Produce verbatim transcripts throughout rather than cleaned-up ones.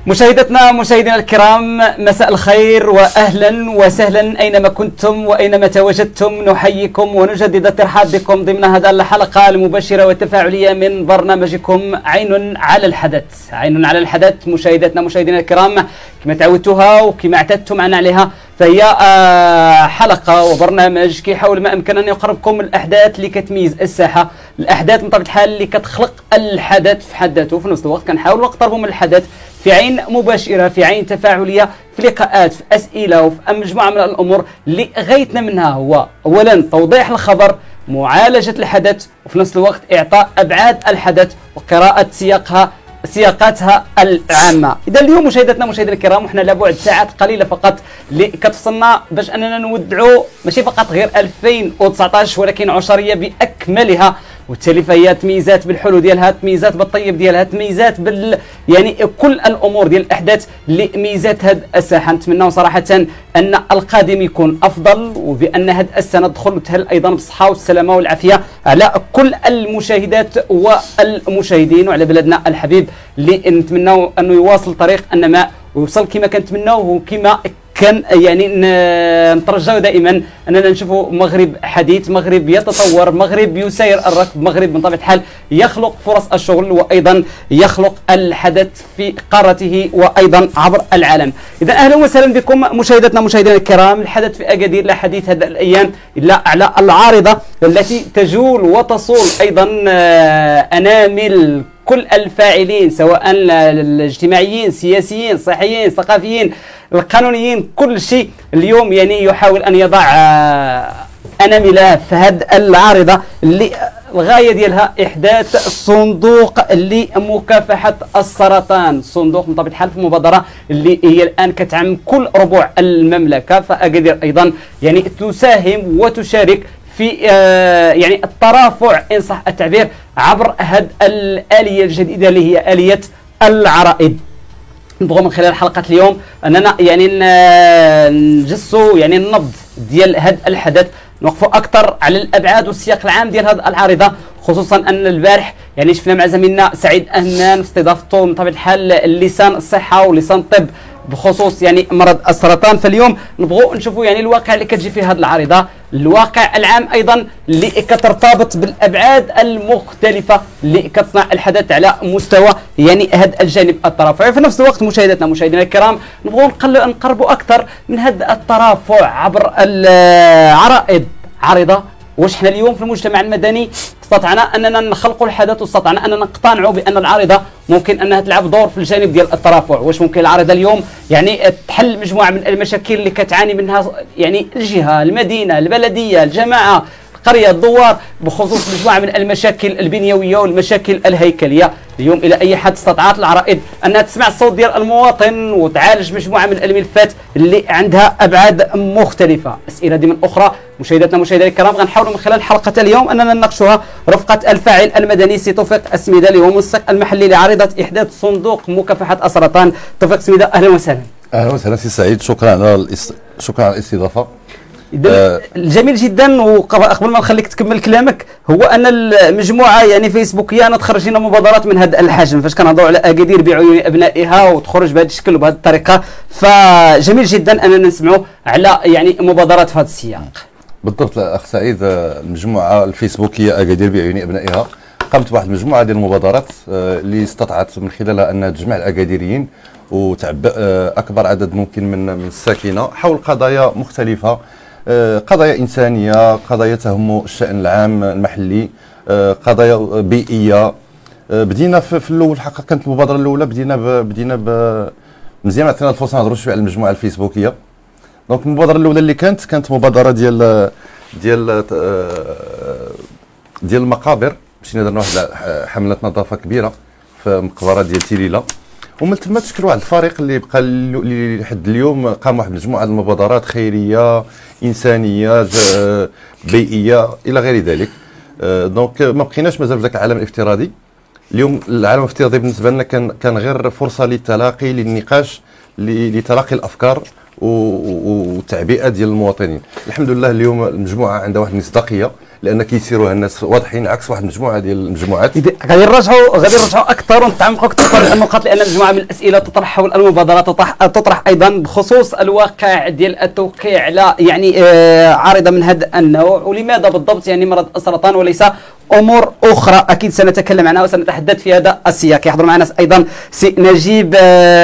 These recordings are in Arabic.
مشاهدتنا مشاهدينا الكرام، مساء الخير واهلا وسهلا اينما كنتم واينما تواجدتم. نحييكم ونجدد الترحاب بكم ضمن هذه الحلقه المباشره والتفاعليه من برنامجكم عين على الحدث. عين على الحدث مشاهدتنا مشاهدينا الكرام، كما تعودتوها وكما اعتدتم معنا عليها، فهي حلقه وبرنامج كيحاول ما امكن ان يقربكم الاحداث اللي كتميز الساحه، الاحداث من طبيعه الحال اللي كتخلق الحدث في حد ذاته. في نفس الوقت كنحاول نقتربوا من الحدث في عين مباشره، في عين تفاعليه، في لقاءات، في اسئله، وفي مجموعه من الامور اللي غايتنا منها هو اولا توضيح الخبر، معالجه الحدث، وفي نفس الوقت اعطاء ابعاد الحدث وقراءه سياقها سياقاتها العامه. اذا اليوم مشاهدتنا مشاهدينا الكرام، وحنا لبعد ساعات قليله فقط اللي كتفصلنا باش اننا نودعوا ماشي فقط غير ألفين وتسعطاش ولكن عشريه باكملها، وبالتالي فهي تميزات بالحلو ديالها، تميزات بالطيب ديالها، تميزات بال يعني كل الامور ديال الاحداث اللي ميزات هذه الساحه. نتمنوا صراحه ان القادم يكون افضل، وبان هذه السنه تدخل وتهل ايضا بالصحه والسلامه والعافيه على كل المشاهدات والمشاهدين، وعلى بلدنا الحبيب اللي نتمنوا انه يواصل طريق النماء ويوصل كما كنتمناو وكما كان يعني نترجاو دائما اننا نشوفوا مغرب حديث، مغرب يتطور، مغرب يسير الركب، مغرب من طبيعه الحال يخلق فرص الشغل وايضا يخلق الحدث في قارته وايضا عبر العالم. اذا اهلا وسهلا بكم مشاهدتنا مشاهدينا الكرام. الحدث في اكادير لا حديث هذه الايام الا على العارضه التي تجول وتصول ايضا انامل كل الفاعلين، سواء الاجتماعيين، السياسيين، الصحيين، الثقافيين، القانونيين، كل شيء اليوم يعني يحاول ان يضع انامله في هذه العارضه اللي الغايه ديالها احداث صندوق لمكافحه السرطان. صندوق من طبيعه الحال في مبادره اللي هي الان كتعم كل ربوع المملكه، فاكادير ايضا يعني تساهم وتشارك في آه يعني الترافع ان صح التعبير عبر هذه الاليه الجديده اللي هي اليه العرائض. نبغوا من خلال حلقه اليوم اننا يعني نجسوا يعني النبض ديال هذا الحدث، نوقفوا اكثر على الابعاد والسياق العام ديال هذه العارضه، خصوصا ان البارح يعني شفنا مع زميلنا سعيد اهنان في استضافته من طبيعه الحال لسان الصحه ولسان الطب بخصوص يعني مرض السرطان. فاليوم نبغوا نشوفوا يعني الواقع اللي كتجي فيه هذه العارضه، الواقع العام ايضا اللي كترتبط بالابعاد المختلفه اللي كتصنع الحدث على مستوى يعني هذا الجانب الترافعي. في نفس الوقت مشاهدتنا مشاهدينا الكرام، نبغوا نقربوا اكثر من هذا الترافع عبر العرائض. عارضه واش حنا اليوم في المجتمع المدني استطعنا اننا نخلقوا الحدث واستطعنا اننا نقتنعوا بان العارضه ممكن انها تلعب دور في الجانب ديال الترافع؟ واش ممكن العارضه اليوم يعني تحل مجموعه من المشاكل اللي كتعاني منها يعني الجهه، المدينه، البلديه، الجماعه، القريه، الدوار، بخصوص مجموعه من المشاكل البنيويه والمشاكل الهيكليه؟ اليوم الى اي حد استطاعت العرائض انها تسمع الصوت ديال المواطن وتعالج مجموعه من الملفات اللي عندها ابعاد مختلفه؟ اسئله دي من اخرى مشاهداتنا مشاهدينا الكرام غنحاولوا من خلال حلقه اليوم اننا نناقشوها رفقه الفاعل المدني سي توفيق السميده اللي هو المنسق المحلي لعارضه احداث صندوق مكافحه السرطان. توفيق السميده اهلا وسهلا. اهلا وسهلا سي سعيد، شكرا على الاست... شكرا على الاستضافه. آه الجميل جدا، وقبل ما نخليك تكمل كلامك، هو ان المجموعه يعني فيسبوكيه انا تخرج لنا مبادرات من هذا الحجم، فاش كنهضروا على اكادير بعيون ابنائها وتخرج بهذا الشكل وبهذه الطريقه، فجميل جدا اننا نسمعوا على يعني مبادرات في هذا السياق. بالضبط الاخ سعيد، المجموعه الفيسبوكيه اكادير بعيون ابنائها قامت بواحد المجموعه ديال المبادرات اللي استطاعت من خلالها انها تجمع الاكاديريين وتعبئ اكبر عدد ممكن من من الساكنه حول قضايا مختلفه، قضايا إنسانية، قضايا تهم الشأن العام المحلي، قضايا بيئية. بدينا في الأول الحقيقة كانت المبادرة الأولى بدينا ب بدينا ب مزيان عطينا الفرصة نهضروا شوية على المجموعة الفيسبوكية. دونك المبادرة الأولى اللي كانت كانت مبادرة ديال ديال ديال المقابر، مشينا درنا واحد حملة نظافة كبيرة في مقبرة ديال تيليلا، ومن ثم تشكل واحد الفريق اللي بقى اللي لحد اليوم قام واحد المجموعه ديال المبادرات خيريه انسانيه بيئيه الى غير ذلك. دونك ما بقيناش مازال في ذاك العالم الافتراضي. اليوم العالم الافتراضي بالنسبه لنا كان كان غير فرصه للتلاقي، للنقاش، لتلاقي الافكار والتعبئه ديال المواطنين. الحمد لله اليوم المجموعه عندها واحد المصداقيه لان كيسيروها الناس واضحين عكس واحد المجموعه ديال المجموعات. غادي نرجعوا غادي نرجعوا اكثر ونتعمقوا اكثر في النقاط، لان مجموعه من الاسئله تطرح حول المبادره، تطرح تطرح ايضا بخصوص الواقع ديال التوقيع على يعني آه عارضه من هذا النوع، ولماذا بالضبط يعني مرض السرطان وليس امور اخرى. اكيد سنتكلم عنها وسنتحدث في هذا السياق. يحضر معنا ايضا سي نجيب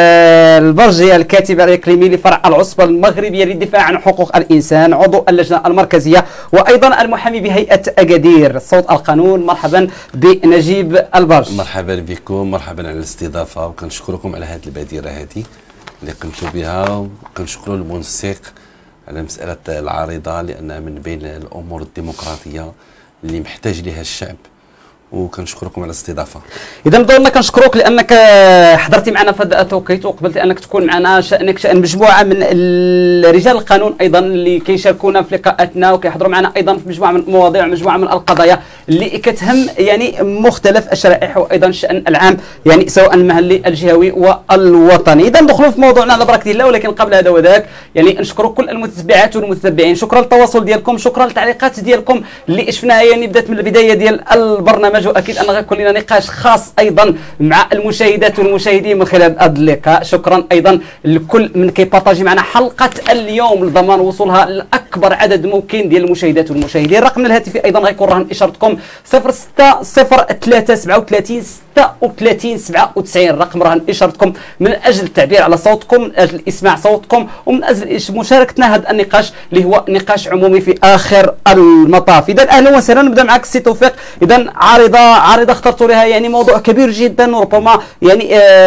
آه البرجي، الكاتب الاقليمي لفرع العصبه المغربيه للدفاع عن حقوق الانسان، عضو اللجنه المركزيه، وايضا المحامي بهيئه اكادير صوت القانون. مرحبا بنجيب البرجي. مرحبا بكم، مرحبا على الاستضافه، وكنشكركم على هذه البادره هذه اللي قمتوا بها، وكنشكروا المنسق على مساله العارضه لانها من بين الامور الديمقراطيه اللي محتاج لها الشعب، وكنشكركم على الاستضافه. اذا دورنا كنشكروك لانك حضرتي معنا في هذا التوقيت، وقبلت انك تكون معنا شانك شان مجموعه من رجال القانون ايضا اللي كيشاركونا في لقاءاتنا وكيحضروا معنا ايضا في مجموعه من المواضيع ومجموعه من القضايا اللي كتهم يعني مختلف الشرائح وايضا الشان العام يعني سواء المحلي الجهوي والوطني. اذا ندخلوا في موضوعنا على بركه الله، ولكن قبل هذا وذاك يعني نشكروا كل المتتبعات والمتتبعين، شكرا للتواصل ديالكم، شكرا للتعليقات ديالكم اللي شفناها يعني بدات من البدايه ديال البرنامج، واكيد ان غيكون لنا نقاش خاص ايضا مع المشاهدات والمشاهدين من خلال هذا اللقاء. شكرا ايضا لكل من كيبارطاجي معنا حلقه اليوم لضمان وصولها لاكبر عدد ممكن ديال المشاهدات والمشاهدين. رقم الهاتفي ايضا غيكون رهن اشارتكم صفر ستة صفر ثلاثة سبعة وثلاثين ستة وثلاثين سبعة وتسعين، رقم رهن اشارتكم من اجل التعبير على صوتكم، من اجل اسماع صوتكم، ومن اجل مشاركتنا هذا النقاش اللي هو نقاش عمومي في اخر المطاف. اذا اهلا وسهلا، نبدا معك سي توفيق. اذا عارضه عارضه اخترت لها يعني موضوع كبير جدا، وربما يعني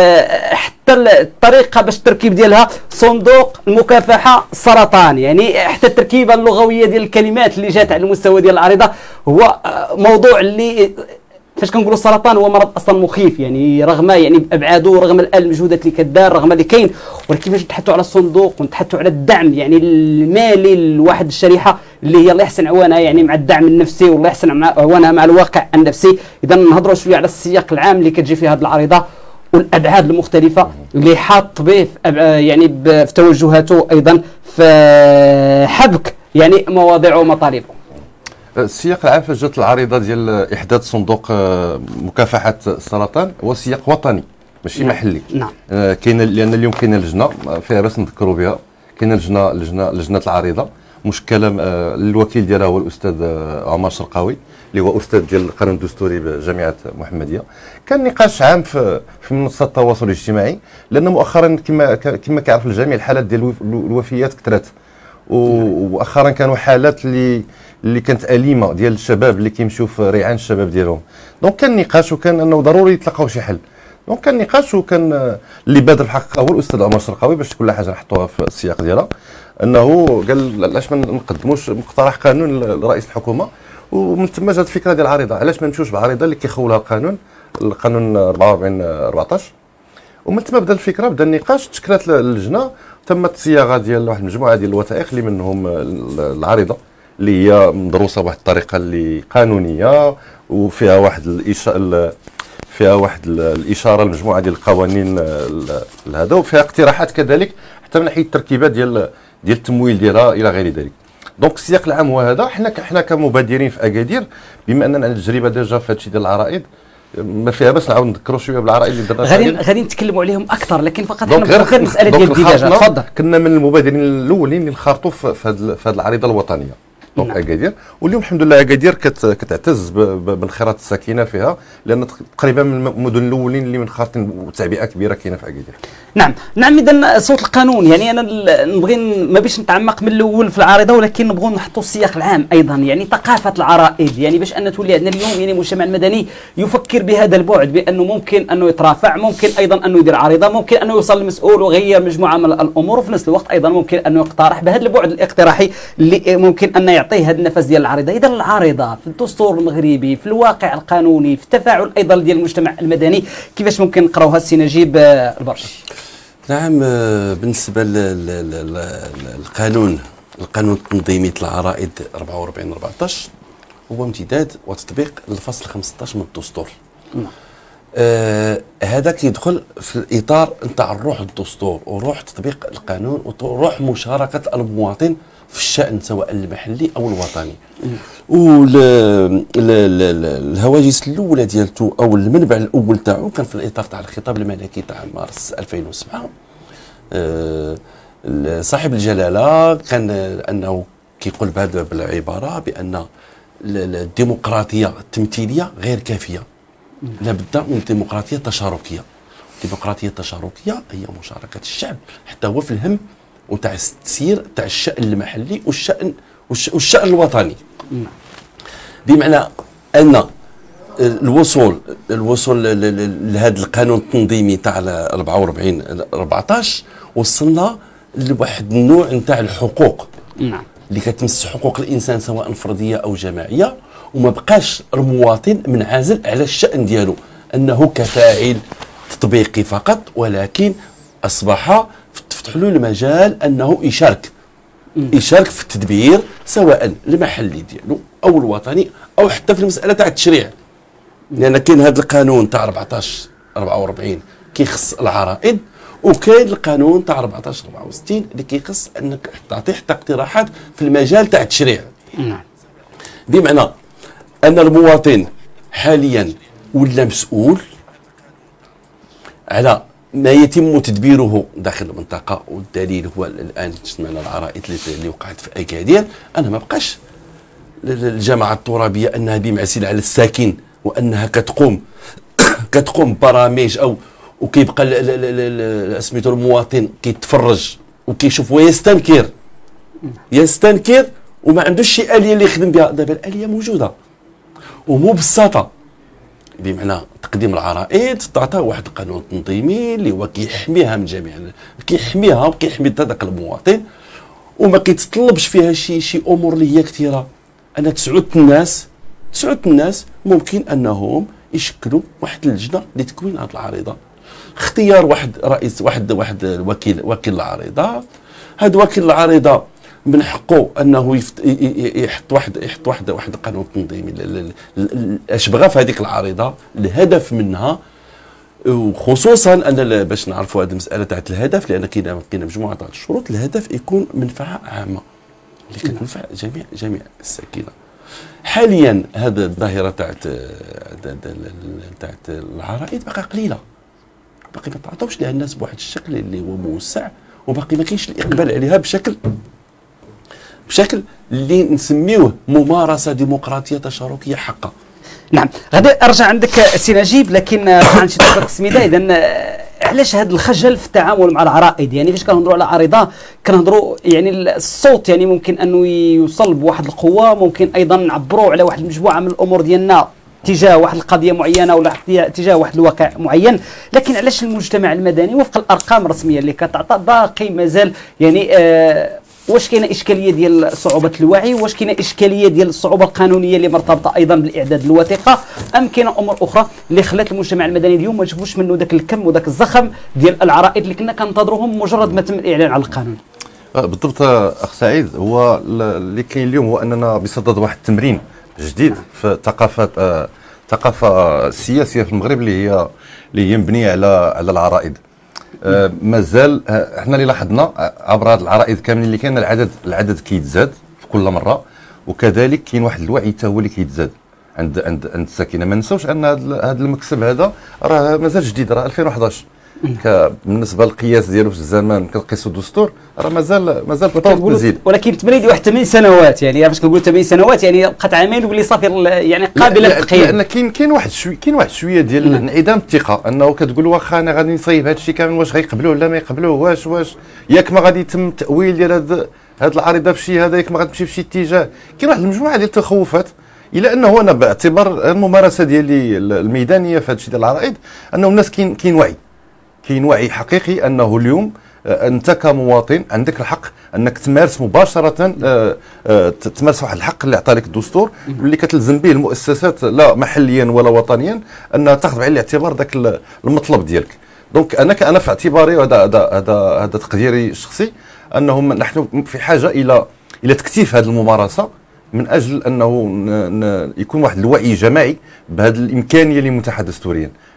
آه حتى الطريقه باش التركيب ديالها صندوق المكافحه السرطان، يعني حتى التركيبه اللغويه ديال الكلمات اللي جات على المستوى ديال العارضه هو آه موضوع اللي فاش كنقولوا السرطان هو مرض اصلا مخيف، يعني رغم يعني بابعاده ورغم الان المجهودات اللي كدار رغم اللي كاين، ولكن فاش نتحدثوا على الصندوق ونتحدثوا على الدعم يعني المالي لواحد الشريحه اللي هي الله يحسن عوانها يعني مع الدعم النفسي والله يحسن عوانها مع الواقع النفسي. اذا نهضروا شويه على السياق العام اللي كتجي فيه هذه العريضه والابعاد المختلفه اللي حاط به يعني في توجهاته ايضا في حبك يعني مواضيعه ومطالبه. السياق العام فاش جات العريضه ديال احداث صندوق مكافحه السرطان هو سياق وطني ماشي نعم. محلي. نعم. آه كاين لان اليوم كاينه لجنه فيها باش نذكروا بها، كاينه لجنه لجنه لجنه العريضه مشكله آه الوكيل ديالها هو الاستاذ آه عمر شرقاوي اللي هو استاذ ديال القانون الدستوري بجامعه محمديه. كان نقاش عام في في منصات التواصل الاجتماعي، لان مؤخرا كما كما كيعرف الجميع الحالات ديال الوفيات كثرت، ومؤخرا كانوا حالات اللي اللي كانت أليمة ديال الشباب اللي كيمشيو في ريعان الشباب ديالهم. دونك كان نقاش وكان انه ضروري يتلقاو شي حل. دونك كان نقاش وكان اللي بادر في الحقيقه هو الاستاذ عمر الشرقاوي باش كل حاجه نحطوها في السياق ديالها، انه قال علاش ما نقدموش مقترح قانون لرئيس الحكومه، ومن ثم جات الفكره ديال العريضه، علاش ما نمشيوش بعريضه اللي كيخولها القانون القانون أربعة وأربعين أربعطاش. ومن ثم بدا الفكره بدا النقاش، تشكلت اللجنه، تمت الصياغه ديال واحد المجموعه ديال الوثائق اللي منهم العريضه اللي هي مدروسه بواحد الطريقه اللي قانونيه وفيها واحد الاشاره فيها واحد الاشاره لمجموعه ديال القوانين هذا، وفيها اقتراحات كذلك حتى من ناحيه التركيبات ديال ديال التمويل ديالها الى غير ذلك. دونك السياق العام هو هذا. حنا حنا كمبادرين في اكادير بما اننا عندنا تجربه ديجا في هذا الشيء ديال العرائض، ما فيها باش نعاود نذكروا شويه بالعرائض اللي درنا غادي غادي نتكلموا عليهم اكثر، لكن فقط حنا غير المساله ديال الديجاج. تفضل. كنا من المبادرين الاولين اللي انخرطوا في هذه العريضه الوطنيه دونك نعم. اكادير، واليوم الحمد لله اكادير كتعتز بانخراط الساكنه فيها، لان تقريبا من المدن الاولين اللي منخرطين وتعبئه كبيره كاينه في اكادير. نعم نعم. اذا صوت القانون يعني انا نبغي ما بيش نتعمق من الاول في العارضه، ولكن نبغوا نحطوا السياق العام ايضا، يعني ثقافه العرائض، يعني باش ان تولي عندنا اليوم يعني المجتمع المدني يفكر بهذا البعد، بانه ممكن انه يترافع، ممكن ايضا انه يدير عريضه، ممكن انه يوصل للمسؤول ويغير مجموعه من الامور، وفي نفس الوقت ايضا ممكن انه يقترح بهذا البعد الاقتراحي اللي ممكن ان يعطيه هذا النفس ديال العريضه. اذا العريضه في الدستور المغربي، في الواقع القانوني، في التفاعل ايضا ديال المجتمع المدني، كيفاش ممكن نقراوها السي نجيب البرجي؟ نعم. بالنسبه للقانون القانون التنظيمي للعرائض أربعة وأربعين أربعطاش هو امتداد وتطبيق للفصل خمسطاش من الدستور. آه هذا كيدخل في الاطار نتاع الروح الدستور وروح تطبيق القانون وروح مشاركه المواطن في الشان سواء المحلي او الوطني. والهواجس الاولى ديالته او المنبع الاول تاعو كان في الاطار تاع الخطاب الملكي تاع مارس ألفين وسبعة. آه صاحب الجلاله كان انه كيقول بهذا بالعباره بان الديمقراطيه التمثيليه غير كافيه، لابد من ديمقراطيه تشاركيه. الديمقراطيه التشاركيه هي مشاركه الشعب حتى هو في الهم وتاع التسيير تاع الشأن المحلي والشأن والشأن الوطني. بمعنى ان الوصول الوصول لهذا القانون التنظيمي تاع أربعة وأربعين أربعطاش وصلنا لواحد النوع نتاع الحقوق نعم اللي كتمس حقوق الانسان سواء فرديه او جماعيه، وما بقاش المواطن منعزل على الشأن ديالو انه كفاعل تطبيقي فقط، ولكن اصبح تفتح له المجال انه يشارك يشارك في التدبير سواء المحلي ديالو او الوطني او حتى في المساله تاع التشريع. لان كاين هذا القانون تاع أربعطاش أربعة وأربعين كيخص العرائض، وكاين القانون تاع أربعطاش أربعة وستين اللي كيخص انك تعطي حتى اقتراحات في المجال تاع التشريع. نعم بمعنى ان المواطن حاليا ولا مسؤول على ما يتم تدبيره داخل المنطقه، والدليل هو الان سمعنا العرائض اللي وقعت في اكادير. انا ما بقاش الجماعه الترابيه انها بمعزل على الساكن وانها كتقوم كتقوم ببرامج او وكيبقى سميتو المواطن كيتفرج وكيشوف ويستنكر يستنكر وما عندوش شي اليه اللي يخدم بها. دابا الاليه موجوده ومبسطه، بمعنى تقديم العرائض تعطى واحد القانون تنظيمي اللي هو كيحميها من جميع كيحميها وكيحمي هذاك المواطن، وما كيتطلبش فيها شي شي امور اللي هي كثيره. انا تسعود الناس تسعود الناس ممكن انهم يشكلوا واحد اللجنه لتكوين هذه العريضه، اختيار واحد رئيس واحد واحد وكيل وكيل العريضه. هذا وكيل العريضه من حقه انه يحط واحد يحط واحد واحد القانون تنظيمي اش بغى في هذيك العريضه، الهدف منها، وخصوصا ان باش نعرفوا هذه المساله تاع الهدف، لان كاين كاين مجموعه تاع الشروط. الهدف يكون منفعه عامه اللي كتنفع جميع جميع الساكنه. حاليا هذا الظاهره تاع تاع العرائض باقي قليله، باقي ما تعطوش لها الناس بواحد الشكل اللي هو موسع، وباقي ما كاينش الاقبال عليها بشكل بشكل اللي نسميوه ممارسه ديمقراطيه تشاركيه حقه. نعم غادي ارجع عندك سي نجيب، لكن عن شي طريقه السميده. اذا علاش هذا الخجل في التعامل مع العرائض؟ يعني فاش كنهضروا على عريضه كنهضروا يعني الصوت يعني ممكن انه يوصل بواحد القوه، ممكن ايضا نعبروا على واحد المجموعه من الامور ديالنا تجاه واحد القضيه معينه ولا تجاه واحد الواقع معين. لكن علاش المجتمع المدني وفق الارقام الرسميه اللي كتعطى باقي مازال يعني آه واش كاينه اشكاليه ديال صعوبه الوعي؟ واش كاينه اشكاليه ديال الصعوبه القانونيه اللي مرتبطه ايضا بالاعداد الوثيقه؟ ام كاينه امور اخرى اللي خلات المجتمع المدني اليوم ما نشوفوش منه ذاك الكم وذاك الزخم ديال العرائض اللي كنا كننتظروهم مجرد ما تم الاعلان على القانون؟ بالضبط اخ سعيد، هو اللي كاين اليوم هو اننا بصدد واحد التمرين جديد في الثقافه آه الثقافه السياسيه في المغرب اللي هي اللي هي مبنيه على على العرائض. آه مازال آه احنا اللي لاحظنا عبر هذه العرائض كاملين اللي كاين العدد العدد كيتزاد في كل مره، وكذلك كاين واحد الوعي حتى هو اللي كيتزاد عند عند عند الساكنه. ما نساوش ان هذا المكسب هذا راه مازال جديد، راه ألفين وأحد عشر بالنسبه للقياس ديالو في الزمان كنقيسوا الدستور راه مازال مازال في طور التزيد، ولكن تمريد واحد ثمان سنوات. يعني فاش كنقول ثمان سنوات يعني بقات عامين واللي صافي يعني قابله للتقييم. لان كاين كاين واحد شويه كاين واحد شويه ديال انعدام الثقه، انه كتقول واخا انا غادي نصايب هذا الشيء كامل واش غيقبلوه ولا ما يقبلوه، واش واش ياك ما غادي يتم التاويل ديال هذا هذه العريضه في شي هذا، ياك ما غتمشي في شي اتجاه. كاين واحد المجموعه ديال التخوفات، الى انه انا باعتبار الممارسه ديالي الميدانيه في هذا الشيء ديال العرائض انه الناس كاين كاين وعي كاين وعي حقيقي انه اليوم انت كمواطن عندك الحق انك تمارس مباشره تمارس واحد الحق اللي عطى لك الدستور واللي كتلزم به المؤسسات لا محليا ولا وطنيا انها تاخذ بعين الاعتبار ذاك المطلب ديالك. دونك انا انا في اعتباري، وهذا هذا هذا هذا تقديري الشخصي، انه نحن في حاجه الى الى تكثيف هذه الممارسه من اجل انه يكون واحد الوعي جماعي بهذه الامكانيه اللي متاحه دستوريا.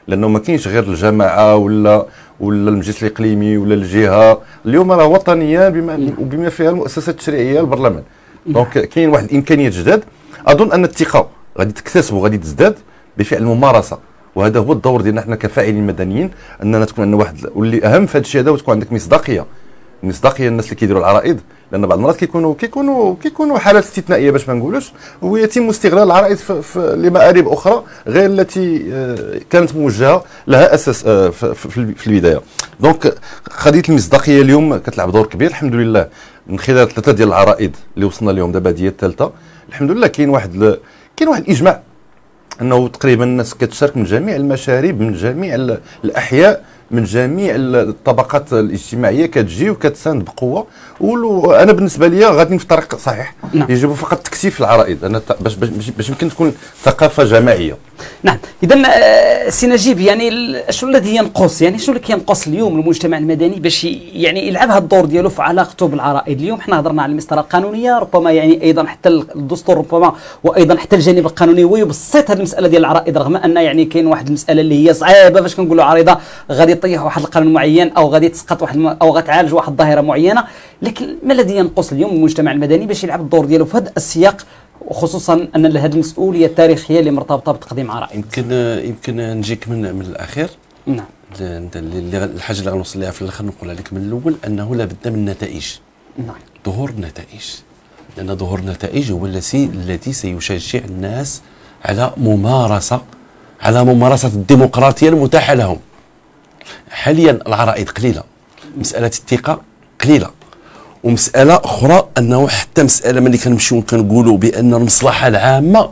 لانه ما كاينش غير الجماعه ولا ولا المجلس الاقليمي ولا الجهه، اليوم راه وطنيه بما وبما فيها المؤسسات التشريعيه البرلمان. دونك كاين واحد الامكانيات جداد، اظن ان الثقه غادي تكتسب وغادي تزداد بفعل الممارسه، وهذا هو الدور ديالنا حنا كفاعلين مدنيين، اننا تكون عندنا واحد، واللي اهم في هذا الشيء هذا وتكون عندك مصداقيه مصداقيه الناس اللي كيديروا العرائض، لان بعض المرات كيكونوا كيكونوا كيكونوا حالات استثنائيه باش ما نقولوش، ويتم استغلال العرائض لمآرب اخرى غير التي كانت موجهه لها اساس في البدايه. دونك قضيه المصداقيه اليوم كتلعب دور كبير. الحمد لله من خلال ثلاثه ديال العرائض اللي وصلنا لهم دابا هذه الثالثه، الحمد لله كاين واحد ل... كاين واحد الاجماع انه تقريبا الناس كتشارك من جميع المشارب، من جميع الاحياء، من جميع الطبقات الاجتماعيه كتجي وكتساند بقوه. وانا بالنسبه لي غادي في طريق صحيح. نعم. يجب فقط تكثيف العرائض انا باش باش يمكن تكون ثقافه جماعيه. نعم. اذا سي نجيب، يعني شنو الذي ينقص، يعني شنو اللي كينقص اليوم المجتمع المدني باش يعني يلعب هذا الدور ديالو في علاقته بالعرائض؟ اليوم حنا هضرنا على المسطره القانونيه، ربما يعني ايضا حتى الدستور ربما وايضا حتى الجانب القانوني هو يبسط هذه المساله ديال العرائض، رغم ان يعني كاين واحد المساله اللي هي صعيبه باش كنقولوا عريضه غادي تطيح واحد القانون معين او غادي تسقط واحد الم... او غتعالج واحد الظاهره معينه، لكن ما الذي ينقص اليوم المجتمع المدني باش يلعب الدور ديالو في هذا السياق، وخصوصا ان هذه المسؤوليه التاريخيه اللي مرتبطه بتقديم عرائض؟ يمكن يمكن نجيك من من الاخير. نعم. اللي الحاجه اللي غنوصل لها في الاخر نقولها لك من الاول، انه لابد من نتائج. نعم. ظهور نتائج، لان ظهور نتائج هو الذي الذي سيشجع الناس على ممارسه على ممارسه الديمقراطيه المتاحه لهم. حاليا العرائض قليله، مساله الثقه قليله، ومساله اخرى انه حتى مساله ملي كنمشيو كنقولوا بان المصلحه العامه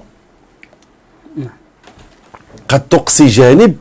قد تقصي جانب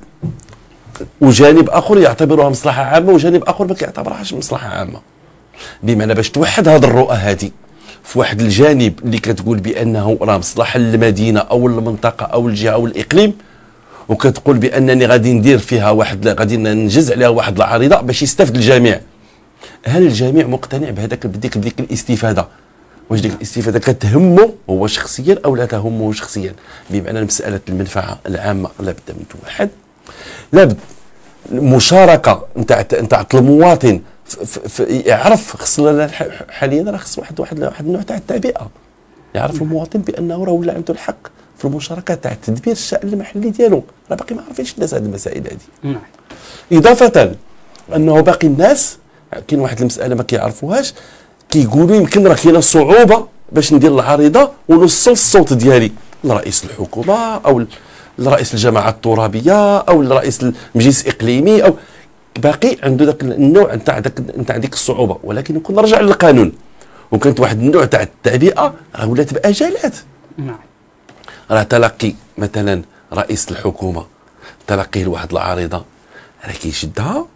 وجانب اخر يعتبرها مصلحه عامه وجانب اخر ما كيعتبرهاش مصلحه عامه. بمعنى باش توحد هذه الرؤى هذه في واحد الجانب اللي كتقول بانه راه مصلحه للمدينه او المنطقه او الجهه او الاقليم، وكتقول بانني غادي ندير فيها واحد غادي ننجز عليها واحد العريضه باش يستافد الجميع. هل الجميع مقتنع بهذاك بديك بديك الاستفاده؟ واش ديك الاستفاده كتهمه هو شخصيا او لا تهمه شخصيا؟ بمعنى مساله المنفعه العامه لابد من توحد، لابد المشاركه نتاع نتاع المواطن يعرف. خص حاليا راه خص واحد واحد واحد النوع تاع التعبئه، يعرف المواطن بانه راه ولا عنده الحق في المشاركه تاع تدبير الشأن المحلي ديالو. راه باقي ما عارفينش الناس هذه المسائل هذه. نعم. اضافه انه باقي الناس كاين واحد المساله ما كيعرفوهاش، كيقولوا يمكن راه كاينه صعوبه باش ندير العريضه ونوصل الصوت ديالي لرئيس الحكومه او لرئيس الجماعه الترابيه او لرئيس المجلس الاقليمي، او باقي عنده ذاك النوع نتاع ذاك نتاع ديك الصعوبه. ولكن كون رجع للقانون وكانت واحد النوع تاع التعبئه راه ولات باجالات. نعم. راه تلقي مثلا رئيس الحكومه تلقيه لواحد العريضه راه كيشدها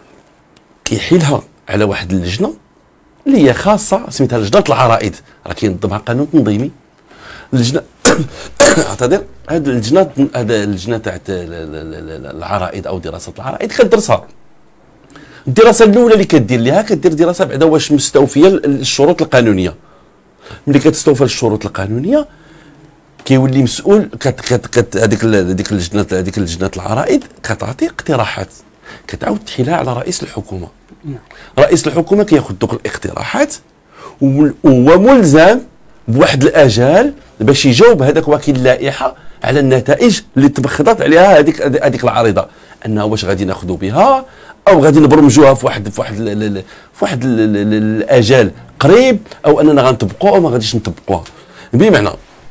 كيحيلها على واحد اللجنه اللي هي خاصه سميتها لجنه العرائض، راه كينظمها قانون تنظيمي. اللجنه اعتذر هذه اللجنه هذا اللجنه تاع العرائض او دراسه العرائض كدرسها. الدراسه الاولى اللي كدير لها كدير دراسه بعدا واش مستوفيه الشروط القانونيه. ملي كتستوفى الشروط القانونيه كيولي مسؤول كت كت كت هذيك هذيك اللجنه هذيك اللجنه العرائض كتعطي اقتراحات كتعاود تحيلها على رئيس الحكومه. رئيس الحكومه كياخذ دوك الاقتراحات وهو ملزم بواحد الاجال باش يجاوب هذاك وكيل اللائحه على النتائج اللي تبخضت عليها هذيك هذيك العريضه، انه واش غادي ناخذوا بها او غادي نبرمجوها في واحد في واحد في واحد الاجال قريب، او اننا غنطبقوها او ما غاديش نطبقوها. بمعنى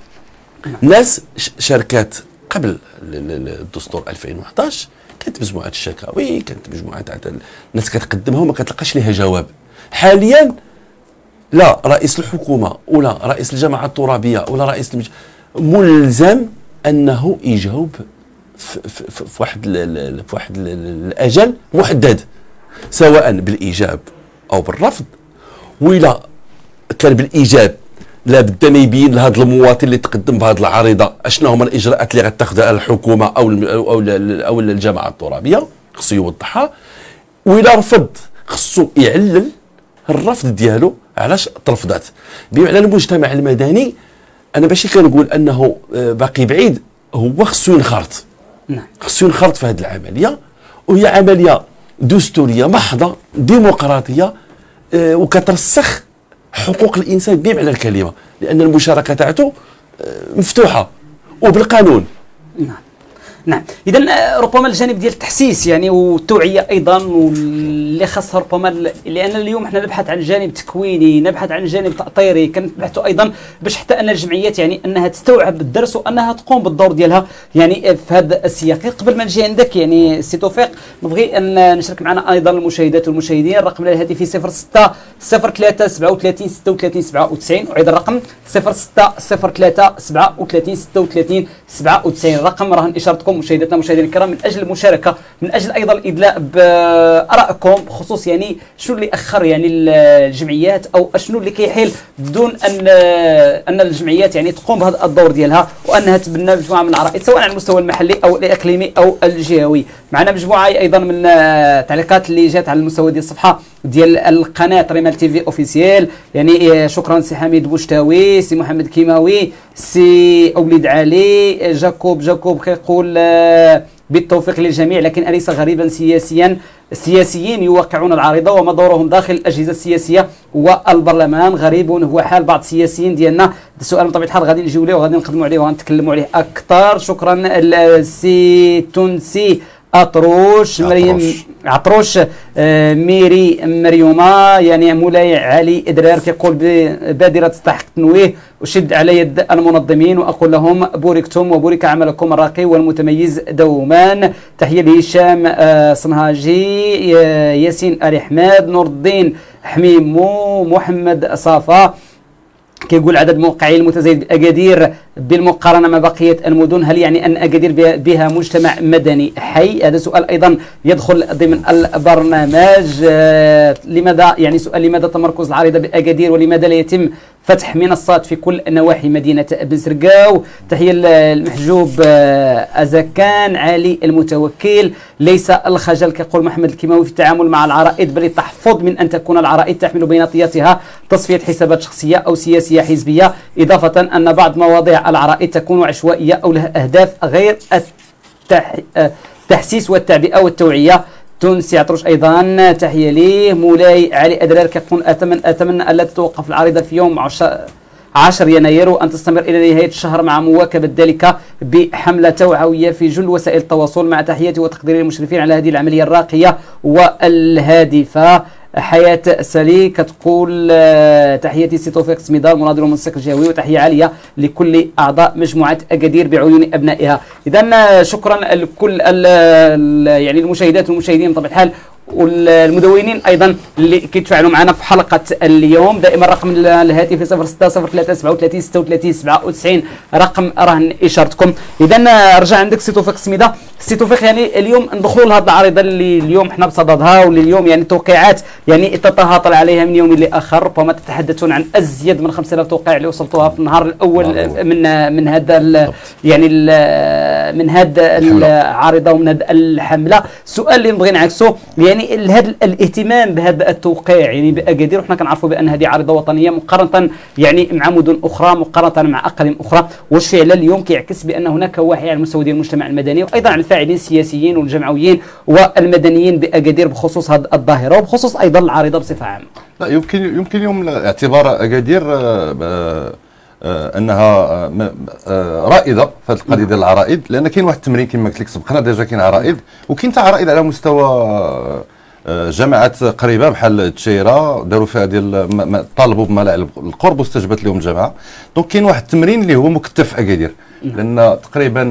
الناس شركات قبل الدستور ألفين وأحد عشر كانت مجموعه الشكاوي، كانت مجموعه تاع الناس كتقدمها وما كتلقاش ليها جواب. حاليا لا رئيس الحكومه ولا رئيس الجماعه الترابيه ولا رئيس المج... ملزم انه يجاوب في, في, في واحد ال في واحد الاجل محدد، سواء بالايجاب او بالرفض. وإلا كان بالايجاب لابد ما يبين لهذا المواطن اللي تقدم بهذه العريضه اشنا هما الاجراءات اللي غتاخذها الحكومه او او او الجماعه الترابيه، خصو يوضحها. وإلا رفض خصو يعلل الرفض ديالو علاش ترفضات. بمعنى المجتمع المدني انا ماشي كنقول انه باقي بعيد، هو خصو ينخرط. نعم. خصو ينخرط في هذه العمليه، وهي عمليه دستوريه محضه ديمقراطيه آه وكترسخ حقوق الانسان بمعنى الكلمه، لان المشاركه تاعته آه مفتوحه وبالقانون. نعم نعم. اذا ربما الجانب ديال التحسيس يعني والتوعيه ايضا واللي خاصها ربما، لان اليوم احنا نبحث عن جانب تكويني، نبحث عن جانب تاطيري، كنبحثوا ايضا باش حتى ان الجمعيات يعني انها تستوعب الدرس وانها تقوم بالدور ديالها يعني في هذا السياق. قبل ما نجي عندك يعني سي توفيق، نبغي ان نشارك معنا ايضا المشاهدات والمشاهدين. الرقم الهاتفي صفر ستة صفر ثلاثة سبعة وثلاثين ستة وثلاثين سبعة وتسعين، وعيد الرقم صفر ستة صفر ثلاثة سبعة وثلاثين ستة وثلاثين سبعة وتسعين. الرقم رهن اشارتكم مشاهداتنا مشاهدينا الكرام من اجل المشاركه، من اجل ايضا الادلاء بارائكم بخصوص يعني شنو اللي اخر يعني الجمعيات او شنو اللي كيحيل بدون ان ان الجمعيات يعني تقوم بهذا الدور ديالها وانها تبنى مجموعه من العرائض سواء على المستوى المحلي او الاقليمي او الجهوي. معنا مجموعه ايضا من التعليقات اللي جات على المستوى ديال الصفحه ديال القناه ريمال تي في اوفيسيال. يعني شكرا سي حميد بوشتاوي، سي محمد كيماوي، سي اوليد علي، جاكوب جاكوب كيقول بالتوفيق للجميع، لكن أليس غريبا سياسيا السياسيين يوقعون العارضة وما دورهم داخل الأجهزة السياسية والبرلمان؟ غريب هو حال بعض السياسيين ديالنا. السؤال بطبيعة الحال غادي نجيو ليه وغادي نقدموا عليه وغنتكلموا عليه أكثر. شكرا السي تونسي أطروش مريم عطروش آه ميري مريومة، يعني مولاي علي إدرار كيقول بادرة تستحق التنويه، أشد على يد المنظمين وأقول لهم بوركتم وبورك عملكم الراقي والمتميز دوما. تحية لهشام آه صنهاجي، آه ياسين آل حماد، نور الدين حميمو، محمد صافا كيقول عدد موقعين المتزايد بأكادير بالمقارنة مع بقية المدن، هل يعني أن أكادير بها مجتمع مدني حي؟ هذا سؤال أيضا يدخل ضمن البرنامج. آه لماذا يعني سؤال لماذا تمركز العريضة بأكادير ولماذا لا يتم فتح منصات في كل نواحي مدينة بن سرقاو؟ تحية المحجوب آه أزكان علي المتوكل، ليس الخجل كيقول محمد الكيماوي في التعامل مع العرائض بل التحفظ من أن تكون العرائض تحمل بناطيتها تصفية حسابات شخصية أو سياسية حزبية، إضافة أن بعض مواضيع العرائض تكون عشوائية أو لها أهداف غير التحسيس والتعبئة والتوعية. تونسي عطروش أيضا تحية ليه. مولاي علي أدرار كيقول أتمنى أتمنى ألا تتوقف العريضة في يوم عشرة يناير وأن تستمر إلى نهاية الشهر مع مواكبة ذلك بحملة توعوية في جل وسائل التواصل. مع تحياتي وتقديري المشرفين على هذه العملية الراقية والهادفة. حياة سلي كتقول تحياتي سي توفيق سميدار مناضل ومنسق الجهوي، وتحية عالية لكل أعضاء مجموعة أكادير بعيون أبنائها. إذا شكرا لكل يعني المشاهدات والمشاهدين بطبيعة الحال والمدونين ايضا اللي كيتفاعلوا معنا في حلقه اليوم. دائما رقم الهاتف صفر ستة صفر ثلاثة سبعة وثلاثين ستة وثلاثين سبعة وتسعين رقم رهن اشارتكم. اذا رجع عندك سي توفيق سميده. سي توفيق يعني اليوم ندخلوا لهذه العريضه اللي اليوم حنا بصددها واللي اليوم يعني توقيعات يعني تتهاطل عليها من يوم لاخر، ربما تتحدثون عن ازيد من خمسة آلاف توقيع اللي وصلتوها في النهار الاول من من هذا يعني من هذا العارضه ومن هذه الحمله. السؤال اللي نبغي نعكسه يعني هذا الاهتمام بهذا التوقيع يعني باكادير، وحنا كنعرفوا بان هذه عارضه وطنيه مقارنه يعني مع مدن اخرى مقارنه مع اقاليم اخرى، واش فعلا اليوم كيعكس بان هناك وعي على مستوى ديال المجتمع المدني وايضا على الفاعلين السياسيين والجمعويين والمدنيين باكادير بخصوص هذه الظاهره وبخصوص ايضا العارضه بصفه عامه. لا يمكن يمكن اليوم اعتبار اكادير آه آه انها آه رائده في هذه القضيه ديال العرائض، لان كاين واحد التمرين كما قلت لك سبقنا ديجا كاين عرائض وكاين حتى عرائض على مستوى جماعات قريبه بحال التشيره داروا فيها ديال طالبوا بملاعب القرب واستجابت لهم الجماعه. دونك كاين واحد التمرين اللي هو مكتف في اكادير، لان تقريبا